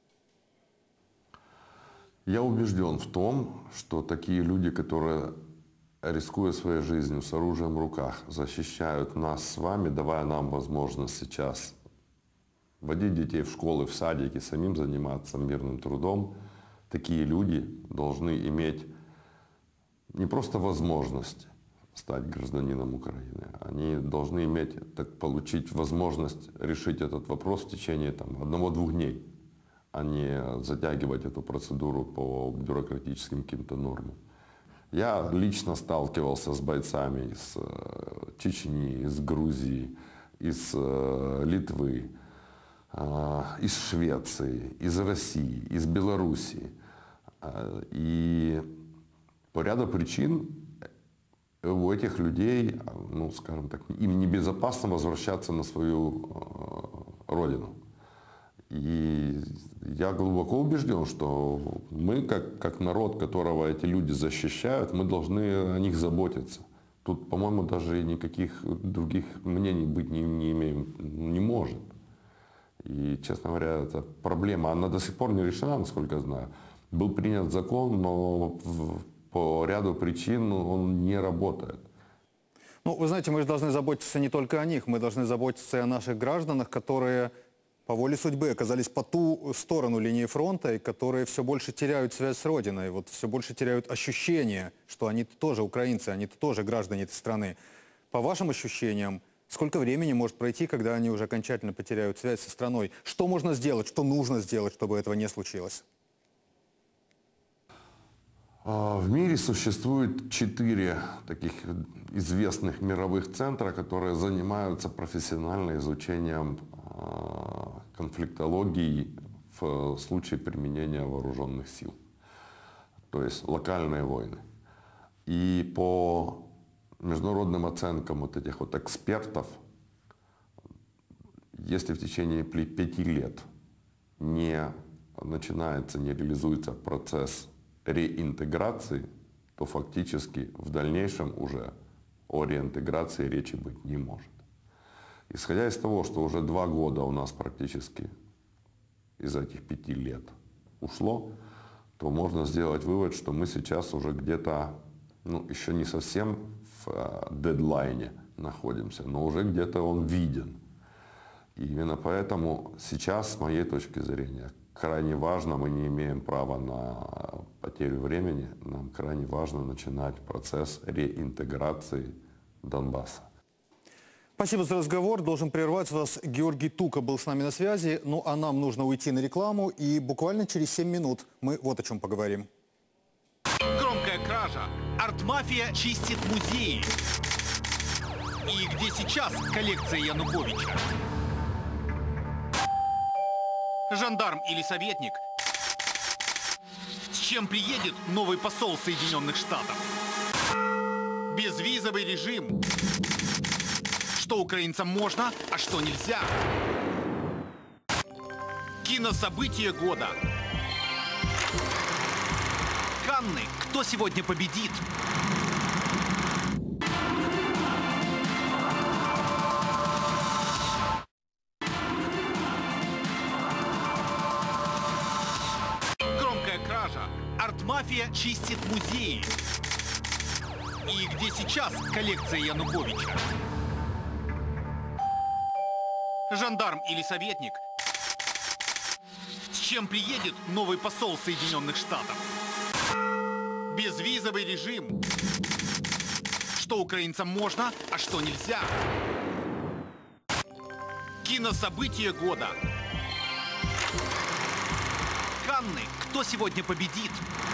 Я убежден в том, что такие люди, которые, рискуя своей жизнью с оружием в руках, защищают нас с вами, давая нам возможность сейчас водить детей в школы, в садики, самим заниматься мирным трудом, такие люди должны иметь не просто возможность стать гражданином Украины. Они должны иметь, так, получить возможность решить этот вопрос в течение там, одного-двух дней, а не затягивать эту процедуру по бюрократическим каким-то нормам. Я лично сталкивался с бойцами из Чечни, из Грузии, из Литвы, из Швеции, из России, из Белоруссии. И по ряду причин у этих людей, ну, скажем так, им небезопасно возвращаться на свою э, родину. И я глубоко убежден, что мы, как, как народ, которого эти люди защищают, мы должны о них заботиться. Тут, по-моему, даже никаких других мнений быть не, не, имеем, не может. И, честно говоря, эта проблема, она до сих пор не решена, насколько я знаю. Был принят закон, но в, по ряду причин он не работает. Ну, вы знаете, мы же должны заботиться не только о них, мы должны заботиться и о наших гражданах, которые по воле судьбы оказались по ту сторону линии фронта, и которые все больше теряют связь с Родиной, вот все больше теряют ощущение, что они тоже украинцы, они тоже граждане этой страны. По вашим ощущениям, сколько времени может пройти, когда они уже окончательно потеряют связь со страной? Что можно сделать, что нужно сделать, чтобы этого не случилось? В мире существует четыре таких известных мировых центра, которые занимаются профессионально изучением конфликтологии в случае применения вооруженных сил, то есть локальные войны. И по международным оценкам вот этих вот экспертов, если в течение пяти лет не начинается, не реализуется процесс реинтеграции, то фактически в дальнейшем уже о реинтеграции речи быть не может. Исходя из того, что уже два года у нас практически из этих пяти лет ушло, то можно сделать вывод, что мы сейчас уже где-то, ну, еще не совсем в дедлайне находимся, но уже где-то он виден. И именно поэтому сейчас, с моей точки зрения, крайне важно, мы не имеем права на потерю времени, нам крайне важно начинать процесс реинтеграции Донбасса. Спасибо за разговор. Должен прервать вас. Георгий Тука был с нами на связи. Ну а нам нужно уйти на рекламу. И буквально через семь минут мы вот о чем поговорим. Громкая кража. Артмафия чистит музеи. И где сейчас коллекция Януковича? Жандарм или советник? С чем приедет новый посол Соединенных Штатов? Безвизовый режим. Что украинцам можно, а что нельзя? Кинособытие года. Канны. Кто сегодня победит? Громкая кража. Артмафия чистит музеи. И где сейчас коллекция Януковича? Жандарм или советник? С чем приедет новый посол Соединенных Штатов? Безвизовый режим. Что украинцам можно, а что нельзя? Кинособытие года. Канны. Кто сегодня победит?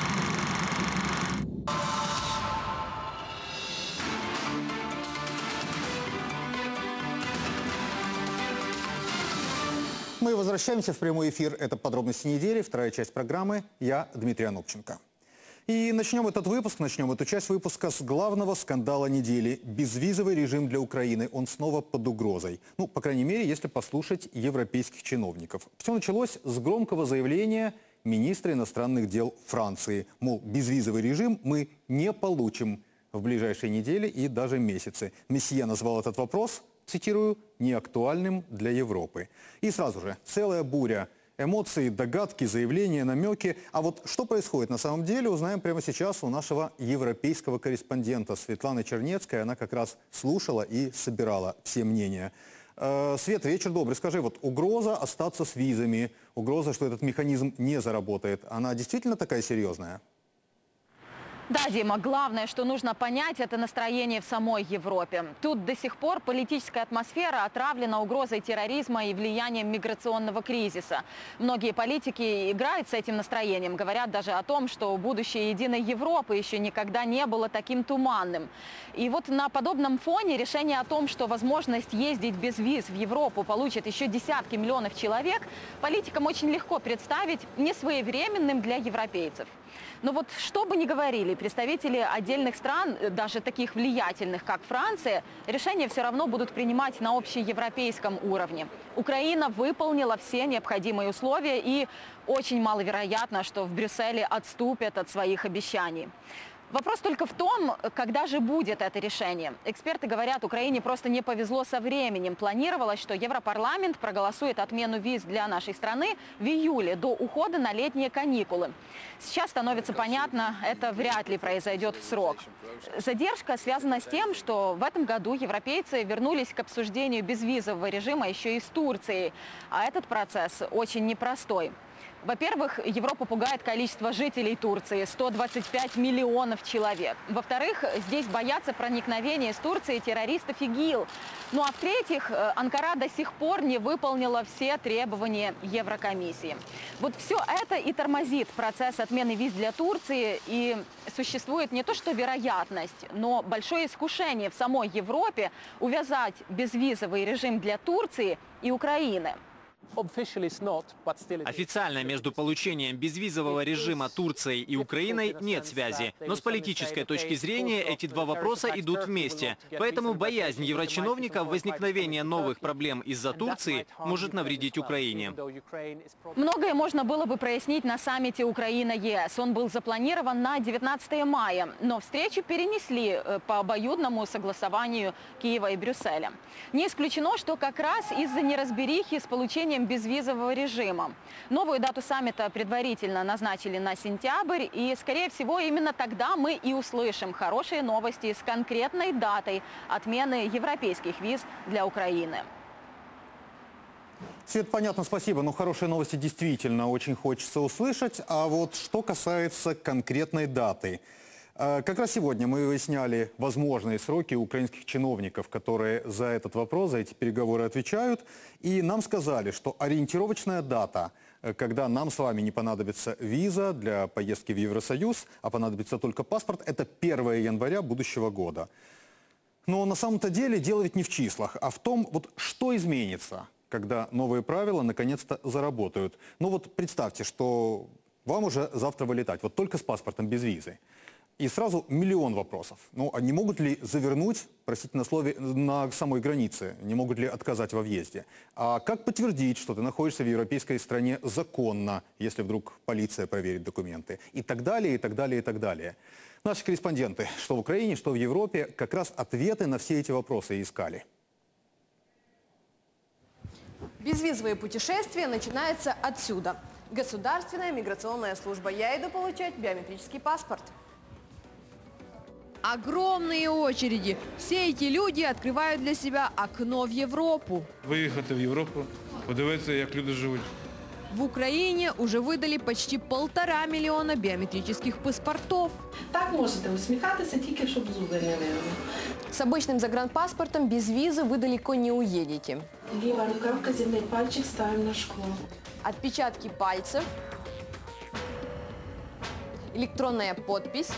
Мы возвращаемся в прямой эфир. Это «Подробности недели», вторая часть программы. Я Дмитрий Анопченко. И начнем этот выпуск, начнем эту часть выпуска с главного скандала недели. Безвизовый режим для Украины. Он снова под угрозой. Ну, по крайней мере, если послушать европейских чиновников. Все началось с громкого заявления министра иностранных дел Франции. Мол, безвизовый режим мы не получим в ближайшие недели и даже месяцы. Месье назвал этот вопрос, цитирую, неактуальным для Европы. И сразу же целая буря эмоций, догадки, заявления, намеки. А вот что происходит на самом деле, узнаем прямо сейчас у нашего европейского корреспондента Светланы Чернецкой. Она как раз слушала и собирала все мнения. Э, Свет, вечер добрый. Скажи, вот угроза остаться с визами, угроза, что этот механизм не заработает, она действительно такая серьезная? Да, Дима, главное, что нужно понять, это настроение в самой Европе. Тут до сих пор политическая атмосфера отравлена угрозой терроризма и влиянием миграционного кризиса. Многие политики играют с этим настроением, говорят даже о том, что будущее единой Европы еще никогда не было таким туманным. И вот на подобном фоне решение о том, что возможность ездить без виз в Европу получат еще десятки миллионов человек, политикам очень легко представить несвоевременным для европейцев. Но вот что бы ни говорили представители отдельных стран, даже таких влиятельных, как Франция, решения все равно будут принимать на общеевропейском уровне. Украина выполнила все необходимые условия, и очень маловероятно, что в Брюсселе отступят от своих обещаний. Вопрос только в том, когда же будет это решение. Эксперты говорят, Украине просто не повезло со временем. Планировалось, что Европарламент проголосует отмену виз для нашей страны в июле, до ухода на летние каникулы. Сейчас становится понятно, это вряд ли произойдет в срок. Задержка связана с тем, что в этом году европейцы вернулись к обсуждению безвизового режима еще и с Турцией. А этот процесс очень непростой. Во-первых, Европу пугает количество жителей Турции – сто двадцать пять миллионов человек. Во-вторых, здесь боятся проникновения из Турции террористов ИГИЛ. Ну а в-третьих, Анкара до сих пор не выполнила все требования Еврокомиссии. Вот все это и тормозит процесс отмены виз для Турции. И существует не то что вероятность, но большое искушение в самой Европе увязать безвизовый режим для Турции и Украины. Официально между получением безвизового режима Турцией и Украиной нет связи. Но с политической точки зрения эти два вопроса идут вместе. Поэтому боязнь еврочиновников возникновения новых проблем из-за Турции может навредить Украине. Многое можно было бы прояснить на саммите Украина-ЕС. Он был запланирован на девятнадцатое мая, но встречу перенесли по обоюдному согласованию Киева и Брюсселя. Не исключено, что как раз из-за неразберихи с получением безвизового режима. Новую дату саммита предварительно назначили на сентябрь, и, скорее всего, именно тогда мы и услышим хорошие новости с конкретной датой отмены европейских виз для Украины. Свет, понятно, спасибо, но хорошие новости действительно очень хочется услышать. А вот что касается конкретной даты. Как раз сегодня мы выясняли возможные сроки украинских чиновников, которые за этот вопрос, за эти переговоры отвечают. И нам сказали, что ориентировочная дата, когда нам с вами не понадобится виза для поездки в Евросоюз, а понадобится только паспорт, это первое января будущего года. Но на самом-то деле дело ведь не в числах, а в том, вот что изменится, когда новые правила наконец-то заработают. Ну вот представьте, что вам уже завтра вылетать, вот только с паспортом, без визы. И сразу миллион вопросов. Ну, а не могут ли завернуть, простите на слове, на самой границе? Не могут ли отказать во въезде? А как подтвердить, что ты находишься в европейской стране законно, если вдруг полиция проверит документы? И так далее, и так далее, и так далее. Наши корреспонденты, что в Украине, что в Европе, как раз ответы на все эти вопросы искали. Безвизовые путешествия начинаются отсюда. Государственная миграционная служба. Я иду получать биометрический паспорт. Огромные очереди. Все эти люди открывают для себя окно в Европу. Виїхати в Європу, подивитися, як люди живуть. В Украине уже выдали почти полтора миллиона биометрических паспортов. Так можете усмехаться, только чтобы зубы не рвали. С обычным загранпаспортом без визы вы далеко не уедете. Левая рука, указательный пальчик ставим на шкло. Отпечатки пальцев, электронная подпись.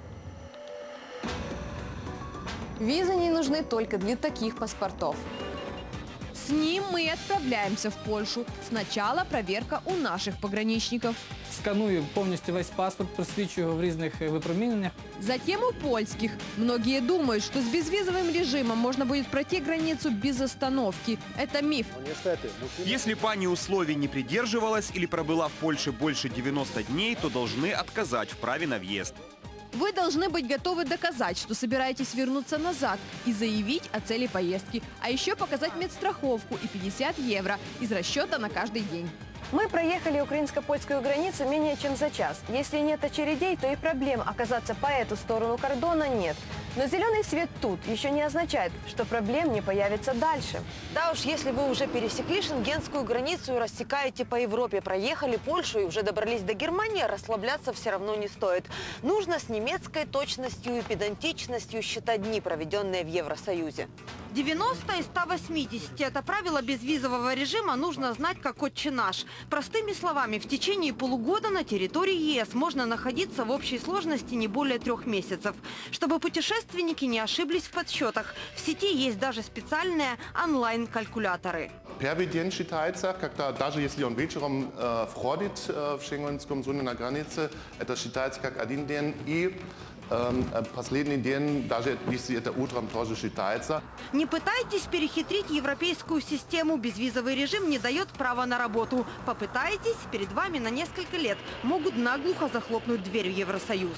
Визы не нужны только для таких паспортов. С ним мы и отправляемся в Польшу. Сначала проверка у наших пограничников. Сканую повністю весь паспорт, просвічую його в різних випроміненнях. Затем у польских. Многие думают, что с безвизовым режимом можно будет пройти границу без остановки. Это миф. Если пани условий не придерживалась или пробыла в Польше больше девяноста дней, то должны отказать в праве на въезд. Вы должны быть готовы доказать, что собираетесь вернуться назад и заявить о цели поездки. А еще показать медстраховку и пятьдесят евро из расчета на каждый день. Мы проехали украинско-польскую границу менее чем за час. Если нет очередей, то и проблем оказаться по эту сторону кордона нет. Но зеленый свет тут еще не означает, что проблем не появится дальше. Да уж, если вы уже пересекли шенгенскую границу и рассекаете по Европе, проехали Польшу и уже добрались до Германии, расслабляться все равно не стоит. Нужно с немецкой точностью и педантичностью считать дни, проведенные в Евросоюзе. девяносто из ста восьмидесяти. Это правило безвизового режима нужно знать как отче наш. Простыми словами, в течение полугода на территории ЕС можно находиться в общей сложности не более трех месяцев. Чтобы путешественники не ошиблись в подсчетах, в сети есть даже специальные онлайн-калькуляторы. Первый день считается, когда даже если он вечером э, входит э, в шенгенском зоне на границе, это считается как один день и последний день, даже если это утром, тоже считается. Не пытайтесь перехитрить европейскую систему. Безвизовый режим не дает права на работу. Попытайтесь, перед вами на несколько лет могут наглухо захлопнуть дверь в Евросоюз.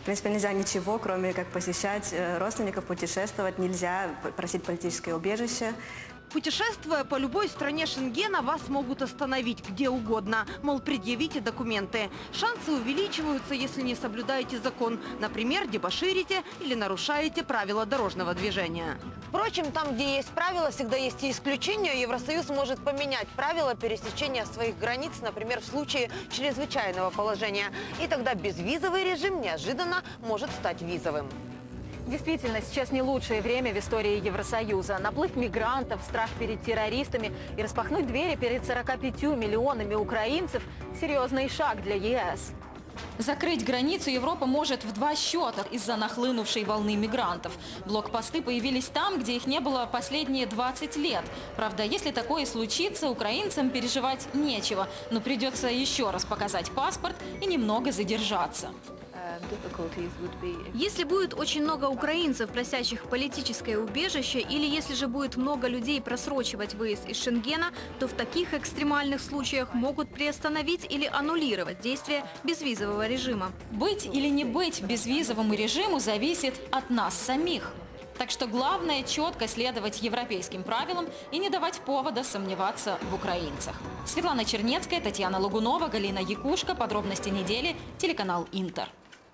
принципе, нельзя ничего, кроме как посещать родственников, путешествовать, нельзя просить политическое убежище. Путешествуя по любой стране Шенгена, вас могут остановить где угодно. Мол, предъявите документы. Шансы увеличиваются, если не соблюдаете закон. Например, дебоширите или нарушаете правила дорожного движения. Впрочем, там, где есть правила, всегда есть и исключения. Евросоюз может поменять правила пересечения своих границ, например, в случае чрезвычайного положения. И тогда безвизовый режим неожиданно может стать визовым. Действительно, сейчас не лучшее время в истории Евросоюза. Наплыв мигрантов, страх перед террористами и распахнуть двери перед сороками пятью миллионами украинцев – серьезный шаг для ЕС. Закрыть границу Европа может в два счета из-за нахлынувшей волны мигрантов. Блокпосты появились там, где их не было последние двадцать лет. Правда, если такое случится, украинцам переживать нечего. Но придется еще раз показать паспорт и немного задержаться. Если будет очень много украинцев, просящих политическое убежище, или если же будет много людей просрочивать выезд из Шенгена, то в таких экстремальных случаях могут приостановить или аннулировать действие безвизового режима. Быть или не быть безвизовому режиму зависит от нас самих. Так что главное четко следовать европейским правилам и не давать повода сомневаться в украинцах. Светлана Чернецкая, Татьяна Лагунова, Галина Якушка. Подробности недели. Телеканал Интер.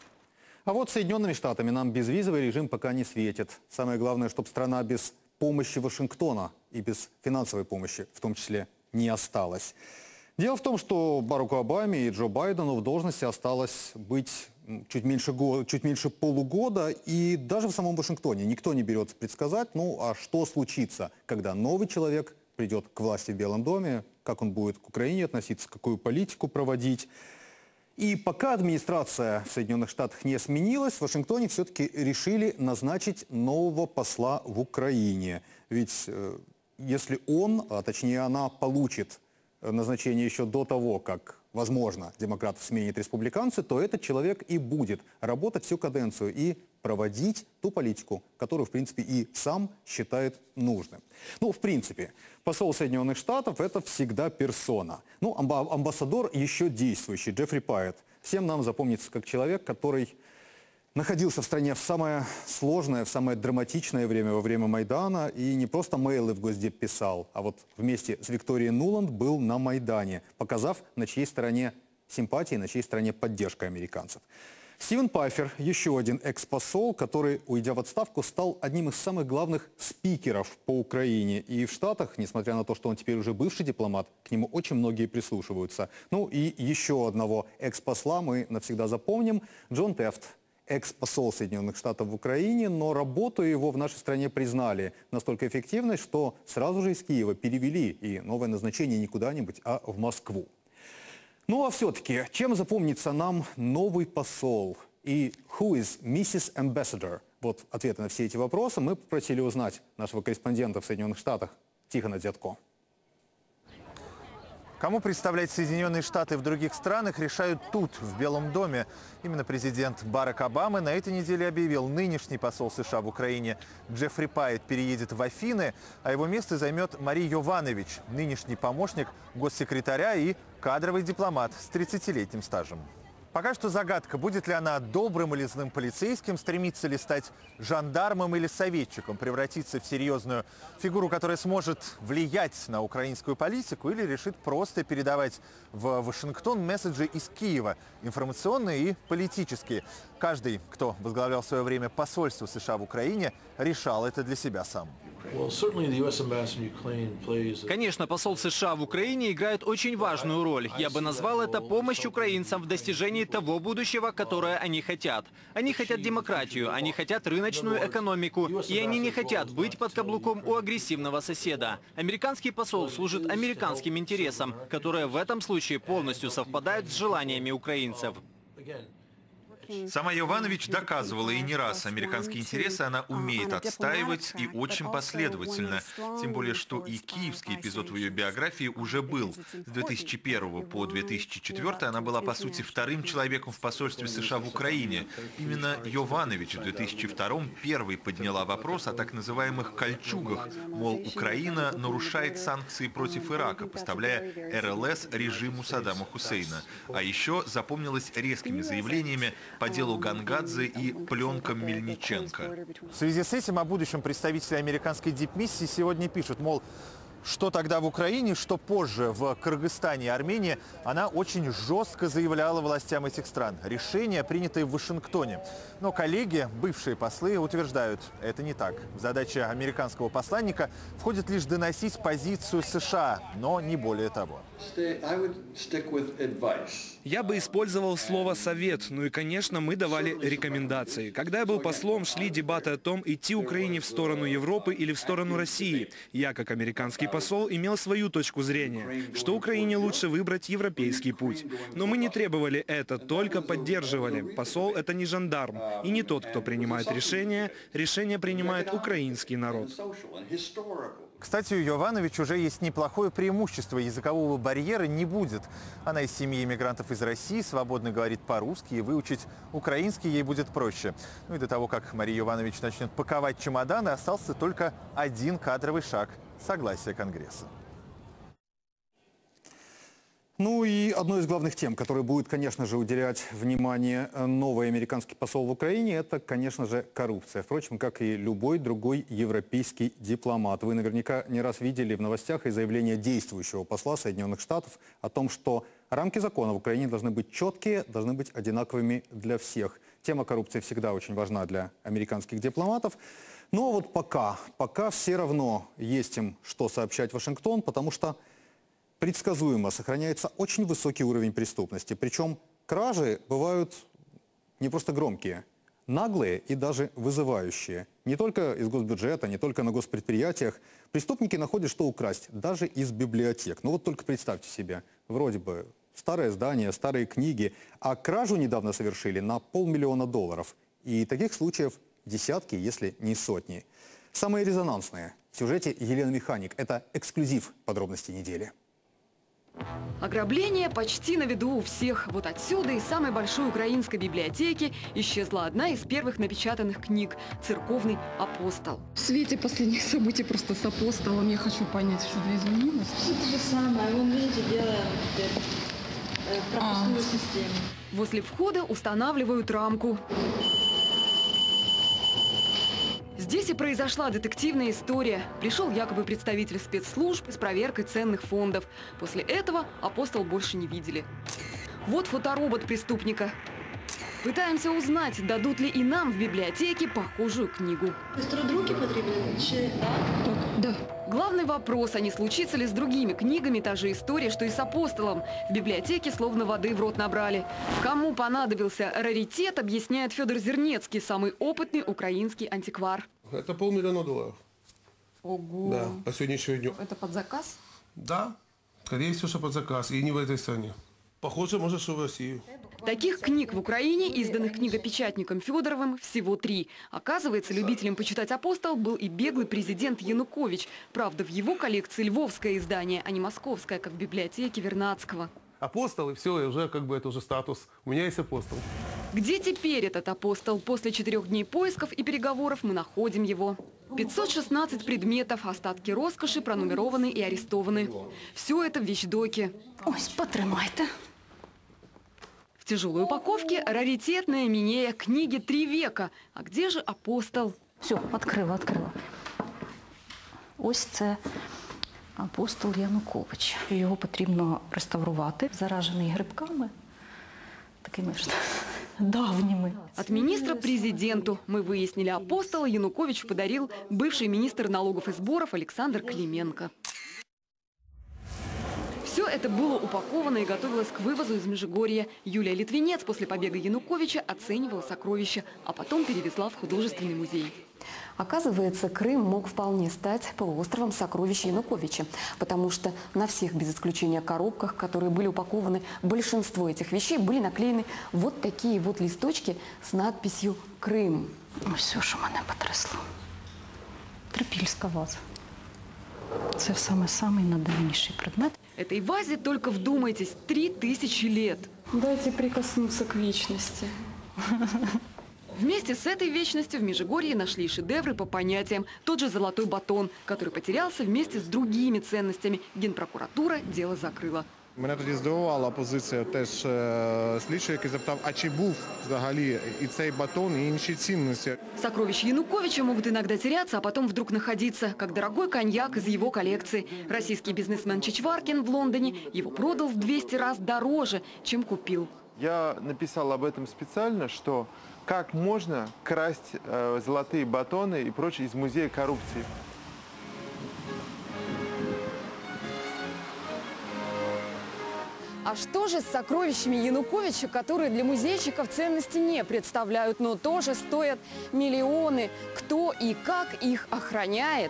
А вот Соединенными Штатами нам безвизовый режим пока не светит. Самое главное, чтобы страна без помощи Вашингтона и без финансовой помощи в том числе не осталась. Дело в том, что Бараку Обаме и Джо Байдену в должности осталось быть чуть меньше, года, чуть меньше полугода, и даже в самом Вашингтоне никто не берется предсказать, ну а что случится, когда новый человек придет к власти в Белом доме, как он будет к Украине относиться, какую политику проводить. И пока администрация в Соединенных Штатах не сменилась, в Вашингтоне все-таки решили назначить нового посла в Украине. Ведь э, если он, а точнее она, получит назначение еще до того, как, возможно, демократов сменят республиканцы, то этот человек и будет работать всю каденцию и проводить ту политику, которую, в принципе, и сам считает нужным. Ну, в принципе, посол Соединенных Штатов – это всегда персона. Ну, амба- амбассадор еще действующий, Джеффри Пайет. Всем нам запомнится как человек, который находился в стране в самое сложное, в самое драматичное время, во время Майдана, и не просто мейлы в Госдеп писал, а вот вместе с Викторией Нуланд был на Майдане, показав, на чьей стороне симпатии, на чьей стороне поддержка американцев. Стивен Пайфер, еще один экс-посол, который, уйдя в отставку, стал одним из самых главных спикеров по Украине. И в Штатах, несмотря на то, что он теперь уже бывший дипломат, к нему очень многие прислушиваются. Ну и еще одного экс-посла мы навсегда запомним – Джон Тефт. Экс-посол Соединенных Штатов в Украине, но работу его в нашей стране признали настолько эффективной, что сразу же из Киева перевели, и новое назначение не куда-нибудь, а в Москву. Ну а все-таки, чем запомнится нам новый посол? И who is миссис Ambassador? Вот ответы на все эти вопросы мы попросили узнать нашего корреспондента в Соединенных Штатах Тихона Дядко. Кому представлять Соединенные Штаты в других странах, решают тут, в Белом доме. Именно президент Барак Обама на этой неделе объявил, нынешний посол США в Украине Джеффри Пайет переедет в Афины, а его место займет Марий Йованович, нынешний помощник госсекретаря и кадровый дипломат с тридцатилетним стажем. Пока что загадка, будет ли она добрым или злым полицейским, стремится ли стать жандармом или советчиком, превратиться в серьезную фигуру, которая сможет влиять на украинскую политику, или решит просто передавать в Вашингтон месседжи из Киева, информационные и политические. Каждый, кто возглавлял в свое время посольство США в Украине, решал это для себя сам. Конечно, посол США в Украине играет очень важную роль. Я бы назвал это помощь украинцам в достижении того будущего, которое они хотят. Они хотят демократию, они хотят рыночную экономику, и они не хотят быть под каблуком у агрессивного соседа. Американский посол служит американским интересам, которые в этом случае полностью совпадают с желаниями украинцев. Сама Йованович доказывала и не раз, американские интересы она умеет отстаивать и очень последовательно. Тем более, что и киевский эпизод в ее биографии уже был. С две тысячи первого по две тысячи четвёртый она была, по сути, вторым человеком в посольстве США в Украине. Именно Йованович в две тысячи втором первой подняла вопрос о так называемых «кольчугах». Мол, Украина нарушает санкции против Ирака, поставляя эр эл эс режиму Саддама Хусейна. А еще запомнилась резкими заявлениями по делу Гангадзе и пленкам Мельниченко. В связи с этим о будущем представители американской дипмиссии сегодня пишут, мол, что тогда в Украине, что позже в Кыргызстане и Армении, она очень жестко заявляла властям этих стран. Решения, принятые в Вашингтоне. Но коллеги, бывшие послы, утверждают, это не так. В задачи американского посланника входит лишь доносить позицию США, но не более того. Я бы использовал слово «совет», ну и, конечно, мы давали рекомендации. Когда я был послом, шли дебаты о том, идти Украине в сторону Европы или в сторону России. Я, как американский посол, имел свою точку зрения, что Украине лучше выбрать европейский путь. Но мы не требовали это, только поддерживали. Посол – это не жандарм и не тот, кто принимает решения. Решения принимает украинский народ. Кстати, у Йованович уже есть неплохое преимущество. Языкового барьера не будет. Она из семьи иммигрантов из России, свободно говорит по-русски, и выучить украинский ей будет проще. Ну и до того, как Мария Йованович начнет паковать чемоданы, остался только один кадровый шаг – согласие Конгресса. Ну и одной из главных тем, которой будет, конечно же, уделять внимание новый американский посол в Украине, это, конечно же, коррупция. Впрочем, как и любой другой европейский дипломат. Вы наверняка не раз видели в новостях и заявление действующего посла Соединенных Штатов о том, что рамки закона в Украине должны быть четкие, должны быть одинаковыми для всех. Тема коррупции всегда очень важна для американских дипломатов. Но вот пока, пока все равно есть им что сообщать Вашингтон, потому что предсказуемо сохраняется очень высокий уровень преступности. Причем кражи бывают не просто громкие, наглые и даже вызывающие. Не только из госбюджета, не только на госпредприятиях. Преступники находят, что украсть, даже из библиотек. Ну вот только представьте себе, вроде бы старое здание, старые книги, а кражу недавно совершили на полмиллиона долларов. И таких случаев десятки, если не сотни. Самые резонансные в сюжете Елены Механик. Это эксклюзив подробностей недели. Ограбление почти на виду у всех. Вот отсюда, из самой большой украинской библиотеки, исчезла одна из первых напечатанных книг «Церковный апостол». В свете последних событий просто с апостолом я хочу понять, что-то изменилось. Все то же самое. Вон, видите, делаем теперь пропускную а. систему. Возле входа устанавливают рамку. Здесь и произошла детективная история. Пришел якобы представитель спецслужб с проверкой ценных фондов. После этого апостол больше не видели. Вот фоторобот преступника. Пытаемся узнать, дадут ли и нам в библиотеке похожую книгу. Руки потребны? Да? Да. Главный вопрос, а не случится ли с другими книгами та же история, что и с апостолом. В библиотеке словно воды в рот набрали. Кому понадобился раритет, объясняет Федор Зернецкий, самый опытный украинский антиквар. Это полмиллиона долларов. Ого. Да, по сегодняшнему дню. Это под заказ? Да, скорее всего, что под заказ. И не в этой стране. Похоже, может, что в Россию. Таких книг в Украине, изданных книгопечатником Федоровым, всего три. Оказывается, любителем почитать «Апостол» был и беглый президент Янукович. Правда, в его коллекции львовское издание, а не московское, как в библиотеке Вернадского. Апостол, и все, и уже как бы это уже статус. У меня есть апостол. Где теперь этот апостол? После четырех дней поисков и переговоров мы находим его. пятьсот шестнадцать предметов, остатки роскоши пронумерованы и арестованы. Все это в вещдоке. Ось, потримайте. В тяжелой упаковке раритетная Минея, книги три века. А где же апостол? Все, открыла, открыла. Ось це апостол Янукович. Його потрібно реставрувати, заражений грибками, такими ж давними. От министра президенту мы выяснили, апостола Янукович подарил бывший министр налогов и сборов Александр Клименко. Все это было упаковано и готовилось к вывозу из Межигорья. Юлия Литвинец после побега Януковича оценивала сокровища, а потом перевезла в художественный музей. Оказывается, Крым мог вполне стать полуостровом сокровищ Януковича, потому что на всех, без исключения коробках, которые были упакованы, большинство этих вещей были наклеены вот такие вот листочки с надписью «Крым». Все, що мене потрясло. Трипільська ваза. Це самый-самый надавнейший предмет. Этой вазе, только вдумайтесь, три тысячи лет. Дайте прикоснуться к вечности. Вместе с этой вечностью в Межигорье нашли шедевры по понятиям. Тот же золотой батон, который потерялся вместе с другими ценностями. Генпрокуратура дело закрыла. Мене тоді здивувала позиція теж слідчого, який запитав, а чи був взагалі і цей батон, і інші цінності. Сокровища Януковича могут иногда теряться, а потом вдруг находиться, как дорогой коньяк из его коллекции. Российский бизнесмен Чичваркин в Лондоне его продал в двести раз дороже, чем купил. Я написал об этом специально, что как можно красть э, золотые батоны и прочее из музея коррупции. А что же с сокровищами Януковича, которые для музейщиков ценности не представляют, но тоже стоят миллионы? Кто и как их охраняет?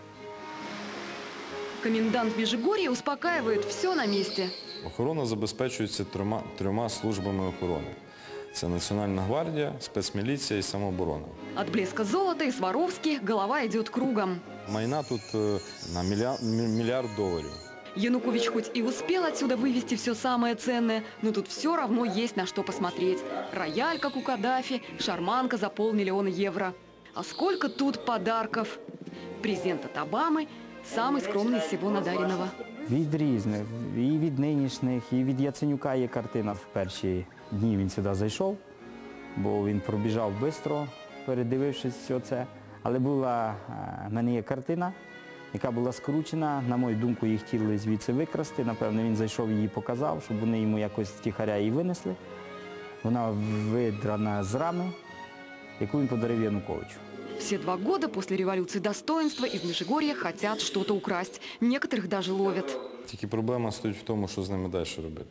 Комендант Межигорья успокаивает, все на месте. Охорона забезпечується трьома, трьома службами охорони. Це Національна гвардія, спецміліція і самооборона. От блеска золота и Сваровски голова идет кругом. Майна тут на миллиард, миллиард долларов. Янукович хоть и успел отсюда вывести все самое ценное, но тут все равно есть на что посмотреть. Рояль, как у Каддафи, шарманка за полмиллиона евро. А сколько тут подарков? Презент от Обамы самый скромный из всего надаренного. Від різних, і від нинішніх, і від Яценюка є картина. В перші дні він сюди зайшов, бо він пробіжав швидко, передивившись все це. Але була, в мене є картина, яка була скручена. На мою думку, її хотіли звідси викрасти. Напевно, він зайшов, її показав, щоб вони йому якось втіхаря її винесли. Вона видрана з рами, яку він подарив Януковичу. Все два года после революции достоинства из Межигорья хотят что-то украсть. Некоторых даже ловят. Тільки проблема стоїть в тому, що з ними далі робити.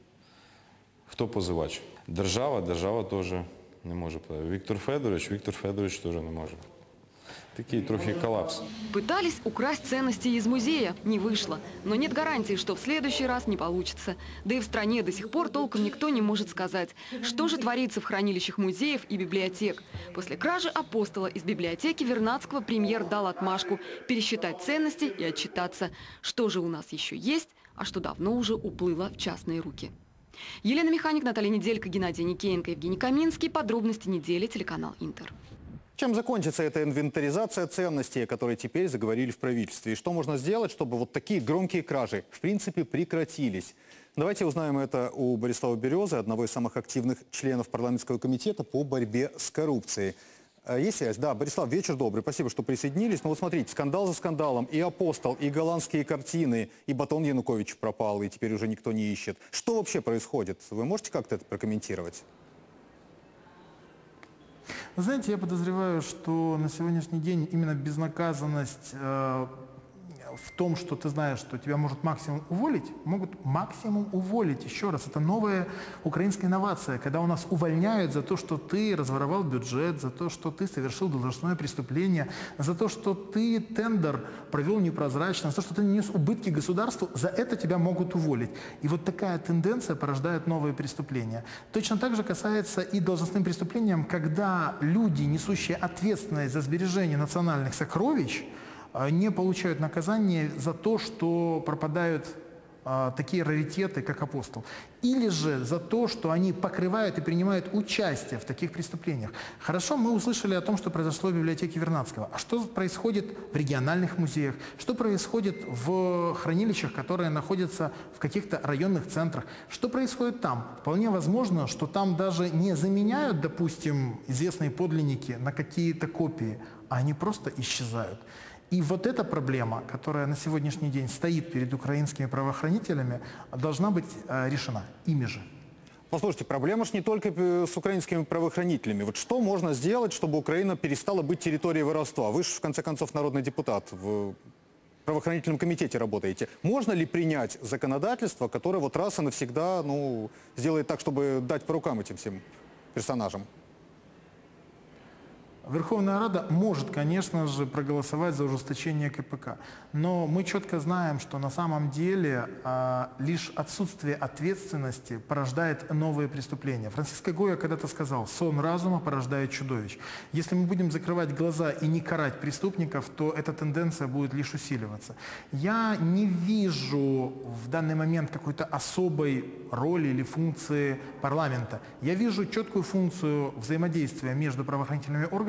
Хто позивач? Держава, держава теж не може. Віктор Федорович, Віктор Федорович теж не може. Такий трохи коллапс. Пытались украсть ценности из музея. Не вышло. Но нет гарантии, что в следующий раз не получится. Да и в стране до сих пор толком никто не может сказать, что же творится в хранилищах музеев и библиотек. После кражи Апостола из библиотеки Вернадского премьер дал отмашку пересчитать ценности и отчитаться, что же у нас еще есть, а что давно уже уплыло в частные руки. Елена Механик, Наталья Неделько, Геннадий Никеенко, Евгений Каминский. Подробности недели, телеканал Интер. Чем закончится эта инвентаризация ценностей, о которой теперь заговорили в правительстве? И что можно сделать, чтобы вот такие громкие кражи, в принципе, прекратились? Давайте узнаем это у Борислава Березы, одного из самых активных членов парламентского комитета по борьбе с коррупцией. Есть связь? Да, Борислав, вечер добрый, спасибо, что присоединились. Ну вот смотрите, скандал за скандалом, и «Апостол», и голландские картины, и батон Януковича пропал, и теперь уже никто не ищет. Что вообще происходит? Вы можете как-то это прокомментировать? Вы знаете, я подозреваю, что на сегодняшний день именно безнаказанность э, в том, что ты знаешь, что тебя может максимум уволить, могут максимум уволить. Еще раз, это новая украинская инновация, когда у нас увольняют за то, что ты разворовал бюджет, за то, что ты совершил должностное преступление, за то, что ты тендер провел непрозрачно, за то, что ты нанес убытки государству, за это тебя могут уволить. И вот такая тенденция порождает новые преступления. Точно так же касается и должностным преступлениям, когда люди, несущие ответственность за сбережение национальных сокровищ, не получают наказание за то, что пропадают а, такие раритеты, как «Апостол». Или же за то, что они покрывают и принимают участие в таких преступлениях. Хорошо, мы услышали о том, что произошло в библиотеке Вернадского. А что происходит в региональных музеях? Что происходит в хранилищах, которые находятся в каких-то районных центрах? Что происходит там? Вполне возможно, что там даже не заменяют, допустим, известные подлинники на какие-то копии, а они просто исчезают. И вот эта проблема, которая на сегодняшний день стоит перед украинскими правоохранителями, должна быть э, решена ими же. Послушайте, проблема же не только с украинскими правоохранителями. Вот что можно сделать, чтобы Украина перестала быть территорией воровства? Вы же, в конце концов, народный депутат, в правоохранительном комитете работаете. Можно ли принять законодательство, которое вот раз и навсегда, ну, сделает так, чтобы дать по рукам этим всем персонажам? Верховная Рада может, конечно же, проголосовать за ужесточение ка пэ ка. Но мы четко знаем, что на самом деле а, лишь отсутствие ответственности порождает новые преступления. Франциско Гойя когда-то сказал: «Сон разума порождает чудовищ». Если мы будем закрывать глаза и не карать преступников, то эта тенденция будет лишь усиливаться. Я не вижу в данный момент какой-то особой роли или функции парламента. Я вижу четкую функцию взаимодействия между правоохранительными органами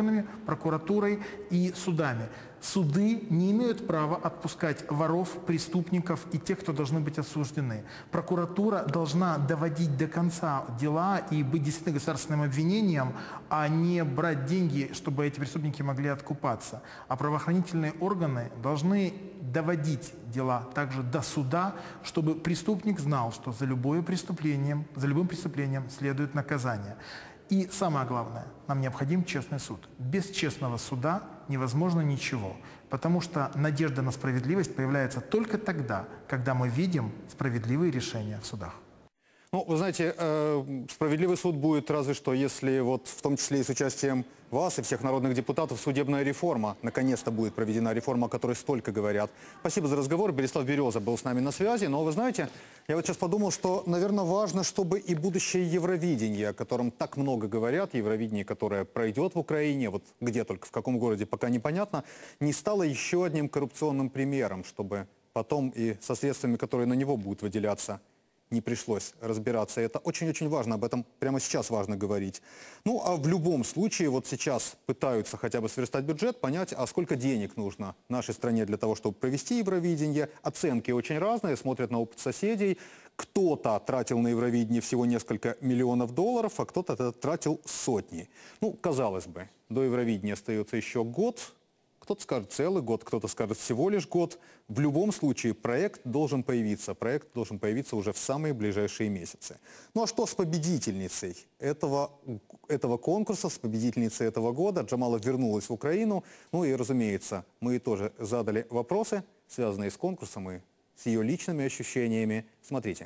органами, прокуратурой и судами. Суды не имеют права отпускать воров, преступников и тех, кто должны быть осуждены. Прокуратура должна доводить до конца дела и быть действительно государственным обвинением, а не брать деньги, чтобы эти преступники могли откупаться. А правоохранительные органы должны доводить дела также до суда, чтобы преступник знал, что за любое преступление, за любым преступлением следует наказание. И самое главное, нам необходим честный суд. Без честного суда невозможно ничего, потому что надежда на справедливость появляется только тогда, когда мы видим справедливые решения в судах. Ну, вы знаете, э, справедливый суд будет разве что, если вот в том числе и с участием вас и всех народных депутатов судебная реформа. Наконец-то будет проведена реформа, о которой столько говорят. Спасибо за разговор. Берислав Береза был с нами на связи. Но вы знаете, я вот сейчас подумал, что, наверное, важно, чтобы и будущее Евровидение, о котором так много говорят, Евровидение, которое пройдет в Украине, вот где только, в каком городе, пока непонятно, не стало еще одним коррупционным примером, чтобы потом и со средствами, которые на него будут выделяться, не пришлось разбираться. Это очень-очень важно, об этом прямо сейчас важно говорить. Ну, а в любом случае, вот сейчас пытаются хотя бы сверстать бюджет, понять, а сколько денег нужно нашей стране для того, чтобы провести Евровидение. Оценки очень разные, смотрят на опыт соседей. Кто-то тратил на Евровидение всего несколько миллионов долларов, а кто-то тратил сотни. Ну, казалось бы, до Евровидения остается еще год. Кто-то скажет целый год, кто-то скажет всего лишь год. В любом случае проект должен появиться. Проект должен появиться уже в самые ближайшие месяцы. Ну а что с победительницей этого, этого конкурса, с победительницей этого года? Джамала вернулась в Украину. Ну и, разумеется, мы ей тоже задали вопросы, связанные с конкурсом и с ее личными ощущениями. Смотрите.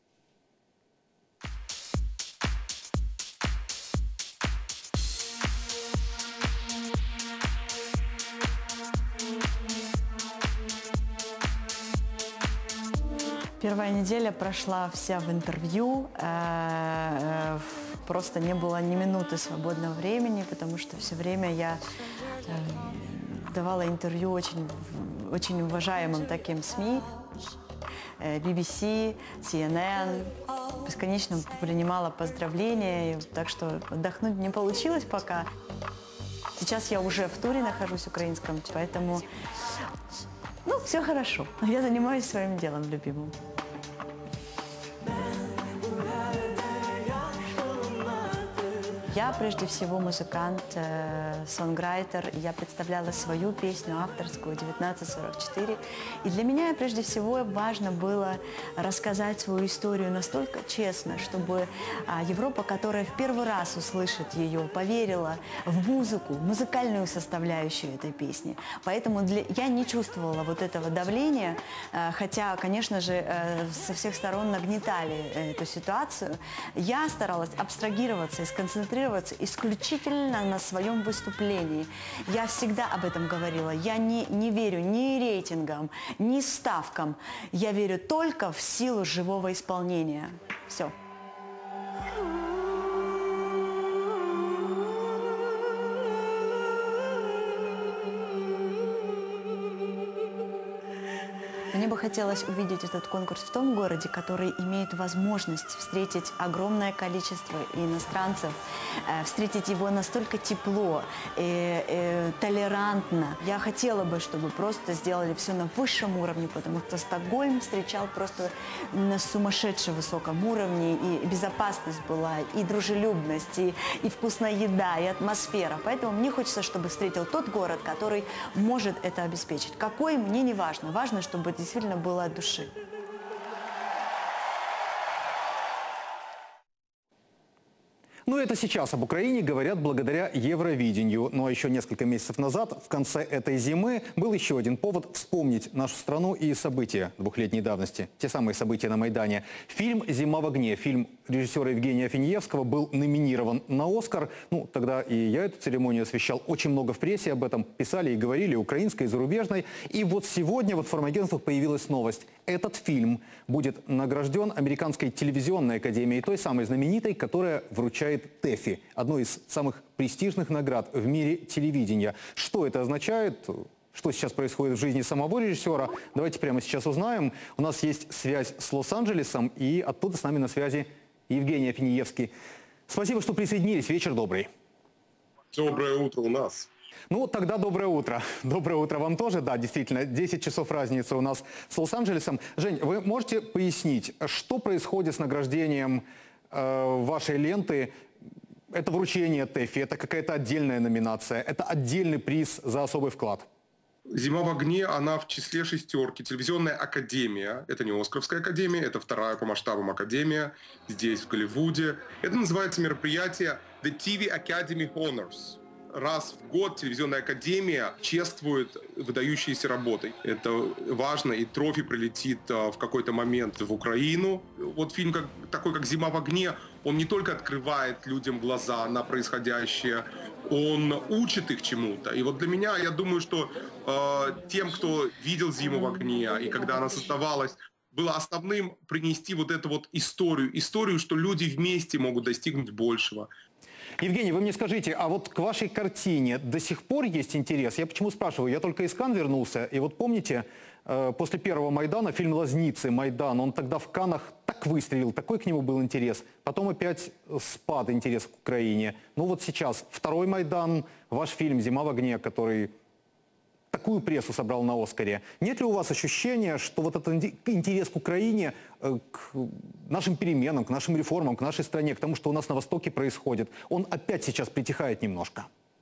Первая неделя прошла вся в интервью, просто не было ни минуты свободного времени, потому что все время я давала интервью очень, очень уважаемым таким СМИ, би би си, си эн эн, бесконечно принимала поздравления, так что отдохнуть не получилось пока. Сейчас я уже в туре нахожусь украинском, поэтому, ну, все хорошо. Я занимаюсь своим делом любимым. Я прежде всего музыкант, э, сонграйтер. Я представляла свою песню авторскую девятнадцать сорок четыре. И для меня прежде всего важно было рассказать свою историю настолько честно, чтобы а, Европа, которая в первый раз услышит ее, поверила в музыку, музыкальную составляющую этой песни. Поэтому для... я не чувствовала вот этого давления, э, хотя, конечно же, э, со всех сторон нагнетали эту ситуацию. Я старалась абстрагироваться и сконцентрироваться исключительно на своем выступлении. Я всегда об этом говорила. Я не, не верю ни рейтингам, ни ставкам. Я верю только в силу живого исполнения. Все. Мне бы хотелось увидеть этот конкурс в том городе, который имеет возможность встретить огромное количество иностранцев, э, встретить его настолько тепло, э, э, толерантно. Я хотела бы, чтобы просто сделали все на высшем уровне, потому что Стокгольм встречал просто на сумасшедше высоком уровне, и безопасность была, и дружелюбность, и, и вкусная еда, и атмосфера. Поэтому мне хочется, чтобы встретил тот город, который может это обеспечить. Какой, мне не важно. Важно, чтобы действительно было от души. Ну, это сейчас об Украине говорят благодаря Евровидению. Ну, а еще несколько месяцев назад, в конце этой зимы, был еще один повод вспомнить нашу страну и события двухлетней давности. Те самые события на Майдане. Фильм «Зима в огне», фильм режиссера Евгения Афинеевского, был номинирован на «Оскар». Ну, тогда и я эту церемонию освещал. Очень много в прессе об этом писали и говорили, украинской и зарубежной. И вот сегодня в информагентствах появилась новость. Этот фильм будет награжден Американской телевизионной академией, той самой знаменитой, которая вручает ТЭФИ, одной из самых престижных наград в мире телевидения. Что это означает? Что сейчас происходит в жизни самого режиссера? Давайте прямо сейчас узнаем. У нас есть связь с Лос-Анджелесом, и оттуда с нами на связи Евгений Афинеевский. Спасибо, что присоединились. Вечер добрый. Доброе утро у нас. Ну, тогда доброе утро. Доброе утро вам тоже, да, действительно. десять часов разницы у нас с Лос-Анджелесом. Жень, вы можете пояснить, что происходит с награждением э, вашей ленты? Это вручение ТЭФИ, это какая-то отдельная номинация, это отдельный приз за особый вклад? «Зима в огне», она в числе шестерки. Телевизионная академия. Это не Оскаровская академия, это вторая по масштабам академия здесь, в Голливуде. Это называется мероприятие The ти ви Academy Honors. Раз в год телевизионная академия чествует выдающиеся работы. Это важно, и трофей прилетит в какой-то момент в Украину. Вот фильм как, такой, как «Зима в огне», он не только открывает людям глаза на происходящее, он учит их чему-то. И вот для меня, я думаю, что э, тем, кто видел «Зиму в огне», и когда она создавалась, было основным принести вот эту вот историю. Историю, что люди вместе могут достигнуть большего. Евгений, вы мне скажите, а вот к вашей картине до сих пор есть интерес? Я почему спрашиваю? Я только из Канн вернулся, и вот помните, после первого Майдана фильм «Лазницы. Майдан», он тогда в Каннах так выстрелил, такой к нему был интерес. Потом опять спад интерес к Украине. Ну вот сейчас второй Майдан, ваш фильм «Зима в огне», который такую прессу собрал на Оскаре. Нет ли у вас ощущения, что вот этот интерес к Украине, к нашим переменам, к нашим реформам, к нашей стране, к тому, что у нас на Востоке происходит, он опять сейчас притихает немножко?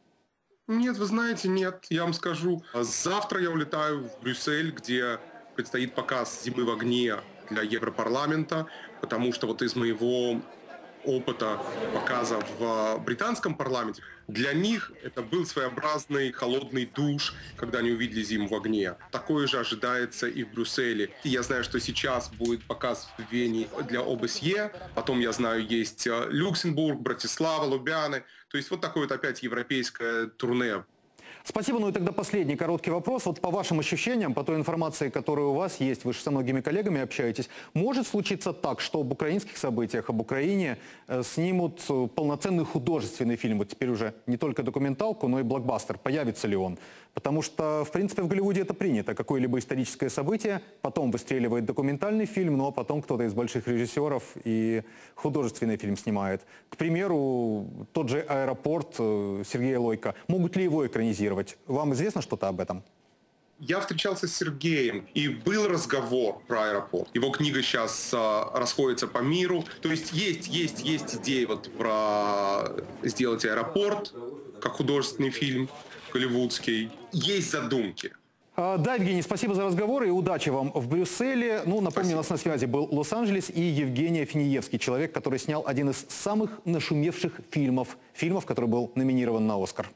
Нет, вы знаете, нет. Я вам скажу, завтра я улетаю в Брюссель, где предстоит показ «Зимы в огне» для Европарламента, потому что вот из моего опыта показа в британском парламенте, для них это был своеобразный холодный душ, когда они увидели «Зиму в огне». Такое же ожидается и в Брюсселе. И я знаю, что сейчас будет показ в Вене для о бэ эс е, потом, я знаю, есть Люксембург, Братислава, Лубяны. То есть вот такое вот опять европейское турне. Спасибо. Ну и тогда последний короткий вопрос. Вот по вашим ощущениям, по той информации, которая у вас есть, вы же со многими коллегами общаетесь, может случиться так, что об украинских событиях, об Украине э, снимут полноценный художественный фильм? Вот теперь уже не только документалку, но и блокбастер. Появится ли он? Потому что, в принципе, в Голливуде это принято. Какое-либо историческое событие, потом выстреливает документальный фильм, ну а потом кто-то из больших режиссеров и художественный фильм снимает. К примеру, тот же «Аэропорт» Сергея Лойко. Могут ли его экранизировать? Вам известно что-то об этом? Я встречался с Сергеем, и был разговор про «Аэропорт». Его книга сейчас а, расходится по миру. То есть есть, есть, есть идеи вот про сделать «Аэропорт» как художественный фильм голливудский. Есть задумки. Да, Евгений, спасибо за разговор и удачи вам в Брюсселе. Ну, напомню, у нас на связи был Лос-Анджелес и Евгений Афиниевский, человек, который снял один из самых нашумевших фильмов, фильмов, который был номинирован на «Оскар».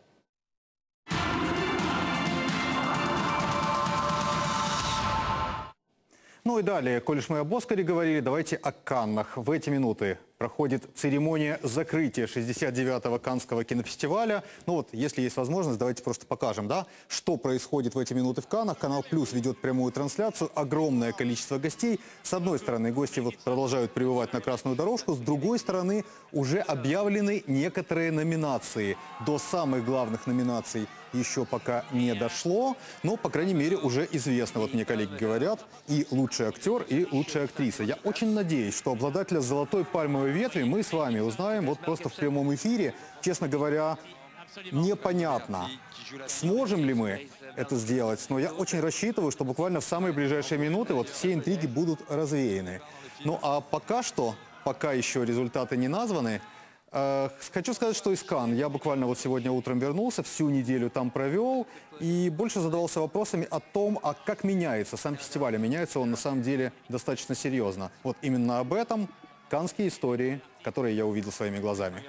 Ну и далее, коль уж мы об «Оскаре» говорили, давайте о Каннах. В эти минуты проходит церемония закрытия шестьдесят девятого Каннского кинофестиваля. Ну вот, если есть возможность, давайте просто покажем, да, что происходит в эти минуты в Каннах. Канал Плюс ведет прямую трансляцию, огромное количество гостей. С одной стороны, гости вот продолжают прибывать на красную дорожку, с другой стороны, уже объявлены некоторые номинации. До самых главных номинаций еще пока не дошло, но, по крайней мере, уже известно, вот мне коллеги говорят, и лучший актер, и лучшая актриса. Я очень надеюсь, что обладателя «Золотой пальмовой ветви» мы с вами узнаем вот просто в прямом эфире. Честно говоря, непонятно, сможем ли мы это сделать, но я очень рассчитываю, что буквально в самые ближайшие минуты вот все интриги будут развеяны. Ну а пока что, пока еще результаты не названы, э, хочу сказать, что из Канн я буквально вот сегодня утром вернулся, всю неделю там провел и больше задавался вопросами о том, а как меняется сам фестиваль. А меняется он на самом деле достаточно серьезно. Вот именно об этом каннские истории, которые я увидел своими глазами.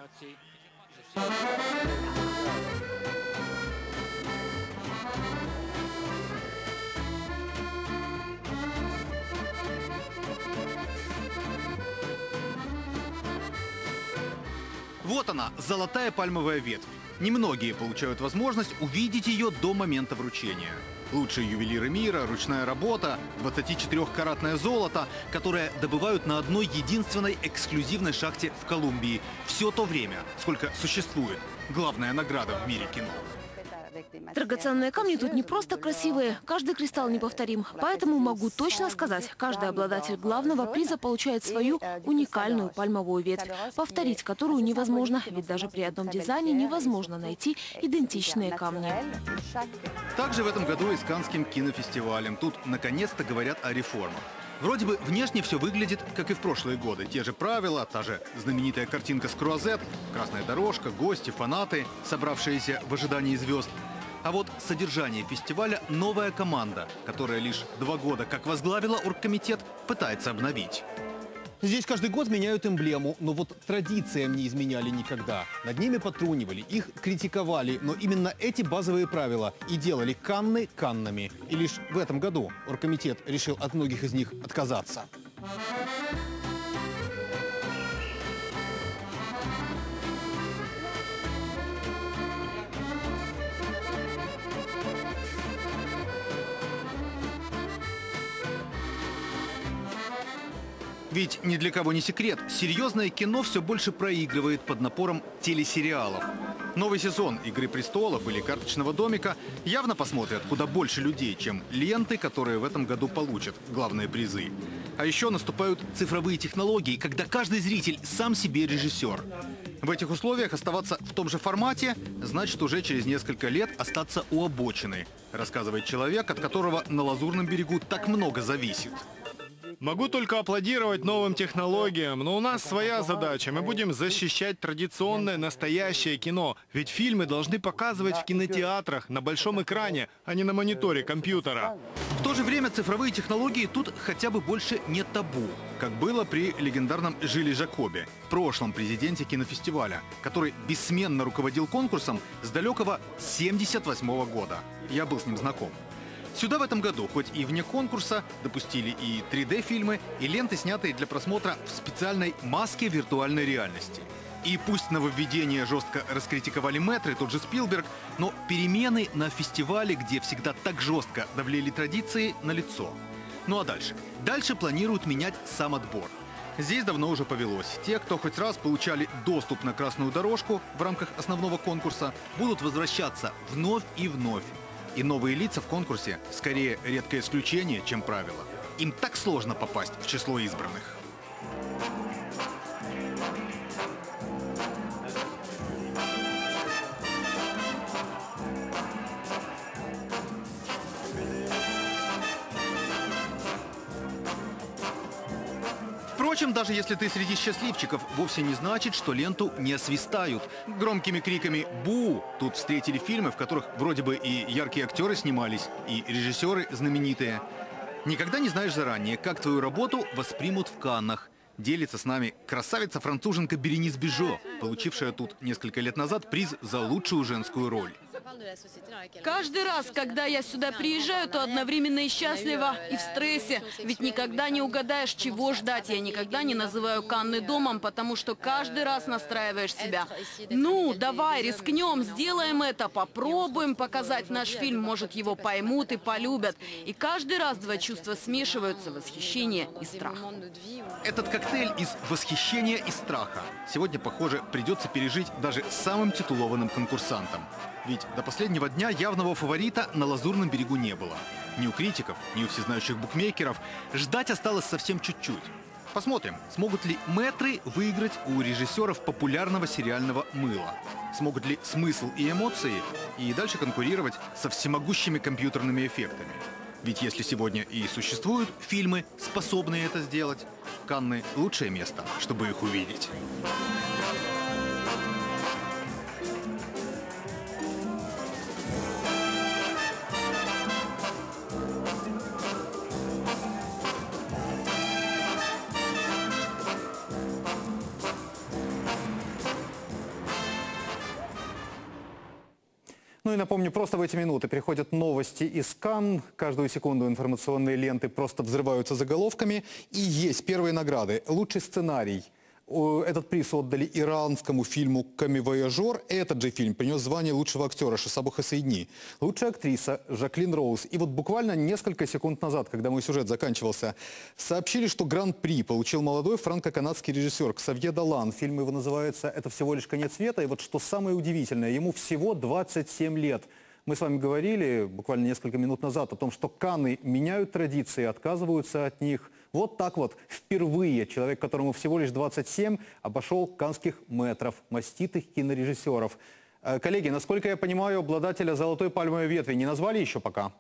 Вот она, золотая пальмовая ветвь. Немногие получают возможность увидеть ее до момента вручения. Лучшие ювелиры мира, ручная работа, двадцатичетырёхкаратное золото, которое добывают на одной единственной эксклюзивной шахте в Колумбии. Все то время, сколько существует главная награда в мире кино. Драгоценные камни тут не просто красивые, каждый кристалл неповторим. Поэтому могу точно сказать, каждый обладатель главного приза получает свою уникальную пальмовую ветвь, повторить которую невозможно, ведь даже при одном дизайне невозможно найти идентичные камни. Также в этом году и с Каннским кинофестивалем. Тут наконец-то говорят о реформах. Вроде бы внешне все выглядит, как и в прошлые годы. Те же правила, та же знаменитая картинка с Круазет, красная дорожка, гости, фанаты, собравшиеся в ожидании звезд. А вот содержание фестиваля новая команда, которая лишь два года как возглавила оргкомитет, пытается обновить. Здесь каждый год меняют эмблему, но вот традициям не изменяли никогда. Над ними потрунивали, их критиковали, но именно эти базовые правила и делали Канны Каннами. И лишь в этом году оргкомитет решил от многих из них отказаться. Ведь ни для кого не секрет, серьезное кино все больше проигрывает под напором телесериалов. Новый сезон «Игры престолов» или «Карточного домика» явно посмотрят куда больше людей, чем ленты, которые в этом году получат главные призы. А еще наступают цифровые технологии, когда каждый зритель сам себе режиссер. В этих условиях оставаться в том же формате значит уже через несколько лет остаться у обочины, рассказывает человек, от которого на Лазурном берегу так много зависит. Могу только аплодировать новым технологиям, но у нас своя задача. Мы будем защищать традиционное настоящее кино. Ведь фильмы должны показывать в кинотеатрах, на большом экране, а не на мониторе компьютера. В то же время цифровые технологии тут хотя бы больше не табу, как было при легендарном Жиле Жакобе, прошлом президенте кинофестиваля, который бессменно руководил конкурсом с далекого семьдесят восьмого года. Я был с ним знаком. Сюда в этом году, хоть и вне конкурса, допустили и три дэ фильмы, и ленты, снятые для просмотра в специальной маске виртуальной реальности. И пусть нововведения жестко раскритиковали мэтры, тот же Спилберг, но перемены на фестивале, где всегда так жестко давлели традиции, налицо. Ну а дальше? Дальше планируют менять сам отбор. Здесь давно уже повелось. Те, кто хоть раз получали доступ на красную дорожку в рамках основного конкурса, будут возвращаться вновь и вновь. И новые лица в конкурсе скорее редкое исключение, чем правило. Им так сложно попасть в число избранных. Впрочем, даже если ты среди счастливчиков, вовсе не значит, что ленту не освистают. Громкими криками «Бу!» тут встретили фильмы, в которых вроде бы и яркие актеры снимались, и режиссеры знаменитые. Никогда не знаешь заранее, как твою работу воспримут в Каннах. Делится с нами красавица-француженка Беренис Бежо, получившая тут несколько лет назад приз за лучшую женскую роль. Каждый раз, когда я сюда приезжаю, то одновременно и счастлива, и в стрессе. Ведь никогда не угадаешь, чего ждать. Я никогда не называю Канны домом, потому что каждый раз настраиваешь себя. Ну, давай, рискнем, сделаем это, попробуем показать наш фильм. Может, его поймут и полюбят. И каждый раз два чувства смешиваются: восхищение и страх. Этот коктейль из восхищения и страха сегодня, похоже, придется пережить даже самым титулованным конкурсантам. Ведь до последнего дня явного фаворита на Лазурном берегу не было. Ни у критиков, ни у всезнающих букмекеров. Ждать осталось совсем чуть-чуть. Посмотрим, смогут ли мэтры выиграть у режиссеров популярного сериального «Мыла». Смогут ли смысл и эмоции и дальше конкурировать со всемогущими компьютерными эффектами. Ведь если сегодня и существуют фильмы, способные это сделать, Канны – лучшее место, чтобы их увидеть. Ну и напомню, просто в эти минуты приходят новости из Канн. Каждую секунду информационные ленты просто взрываются заголовками. И есть первые награды. Лучший сценарий. Этот приз отдали иранскому фильму «Камивояжер». Этот же фильм принес звание лучшего актера Шисабу Хосейни. Лучшая актриса Жаклин Роуз. И вот буквально несколько секунд назад, когда мой сюжет заканчивался, сообщили, что гран-при получил молодой франко-канадский режиссер Ксавье Далан. Фильм его называется «Это всего лишь конец света». И вот что самое удивительное, ему всего двадцать семь лет. Мы с вами говорили буквально несколько минут назад о том, что Канны меняют традиции, отказываются от них. Вот так вот впервые человек, которому всего лишь двадцать семь, обошел каннских мэтров, маститых кинорежиссеров. Э, коллеги, насколько я понимаю, обладателя «Золотой пальмовой ветви» не назвали еще пока?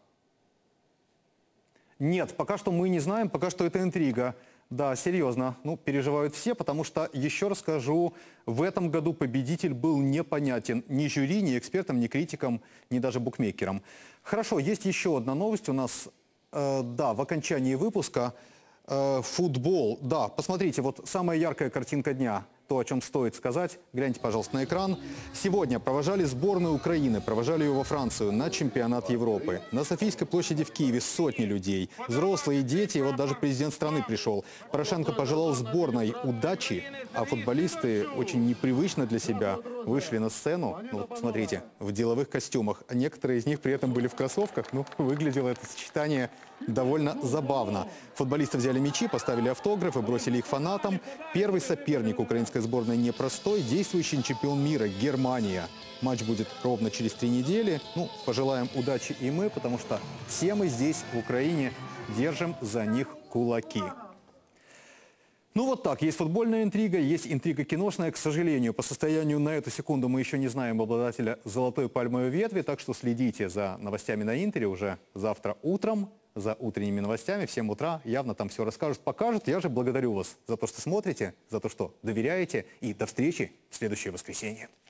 Нет, пока что мы не знаем, пока что это интрига. Да, серьезно, ну, переживают все, потому что, еще раз скажу, в этом году победитель был непонятен ни жюри, ни экспертам, ни критикам, ни даже букмекерам. Хорошо, есть еще одна новость у нас, э, да, в окончании выпуска. Э, футбол, да, посмотрите, вот самая яркая картинка дня. То, о чем стоит сказать, гляньте, пожалуйста, на экран. Сегодня провожали сборную Украины, провожали ее во Францию на чемпионат Европы. На Софийской площади в Киеве сотни людей, взрослые, дети, и вот даже президент страны пришел. Порошенко пожелал сборной удачи, а футболисты очень непривычно для себя вышли на сцену, ну, смотрите, в деловых костюмах. А некоторые из них при этом были в кроссовках, ну, выглядело это сочетание довольно забавно. Футболисты взяли мячи, поставили автографы, бросили их фанатам. Первый соперник украинской сборной непростой, действующий чемпион мира Германия. Матч будет ровно через три недели. Ну, пожелаем удачи и мы, потому что все мы здесь, в Украине, держим за них кулаки. Ну вот так, есть футбольная интрига, есть интрига киношная. К сожалению, по состоянию на эту секунду мы еще не знаем обладателя «Золотой пальмовой ветви», так что следите за новостями на Интере уже завтра утром, за утренними новостями в семь утра. Явно там все расскажут, покажут. Я же благодарю вас за то, что смотрите, за то, что доверяете. И до встречи в следующее воскресенье.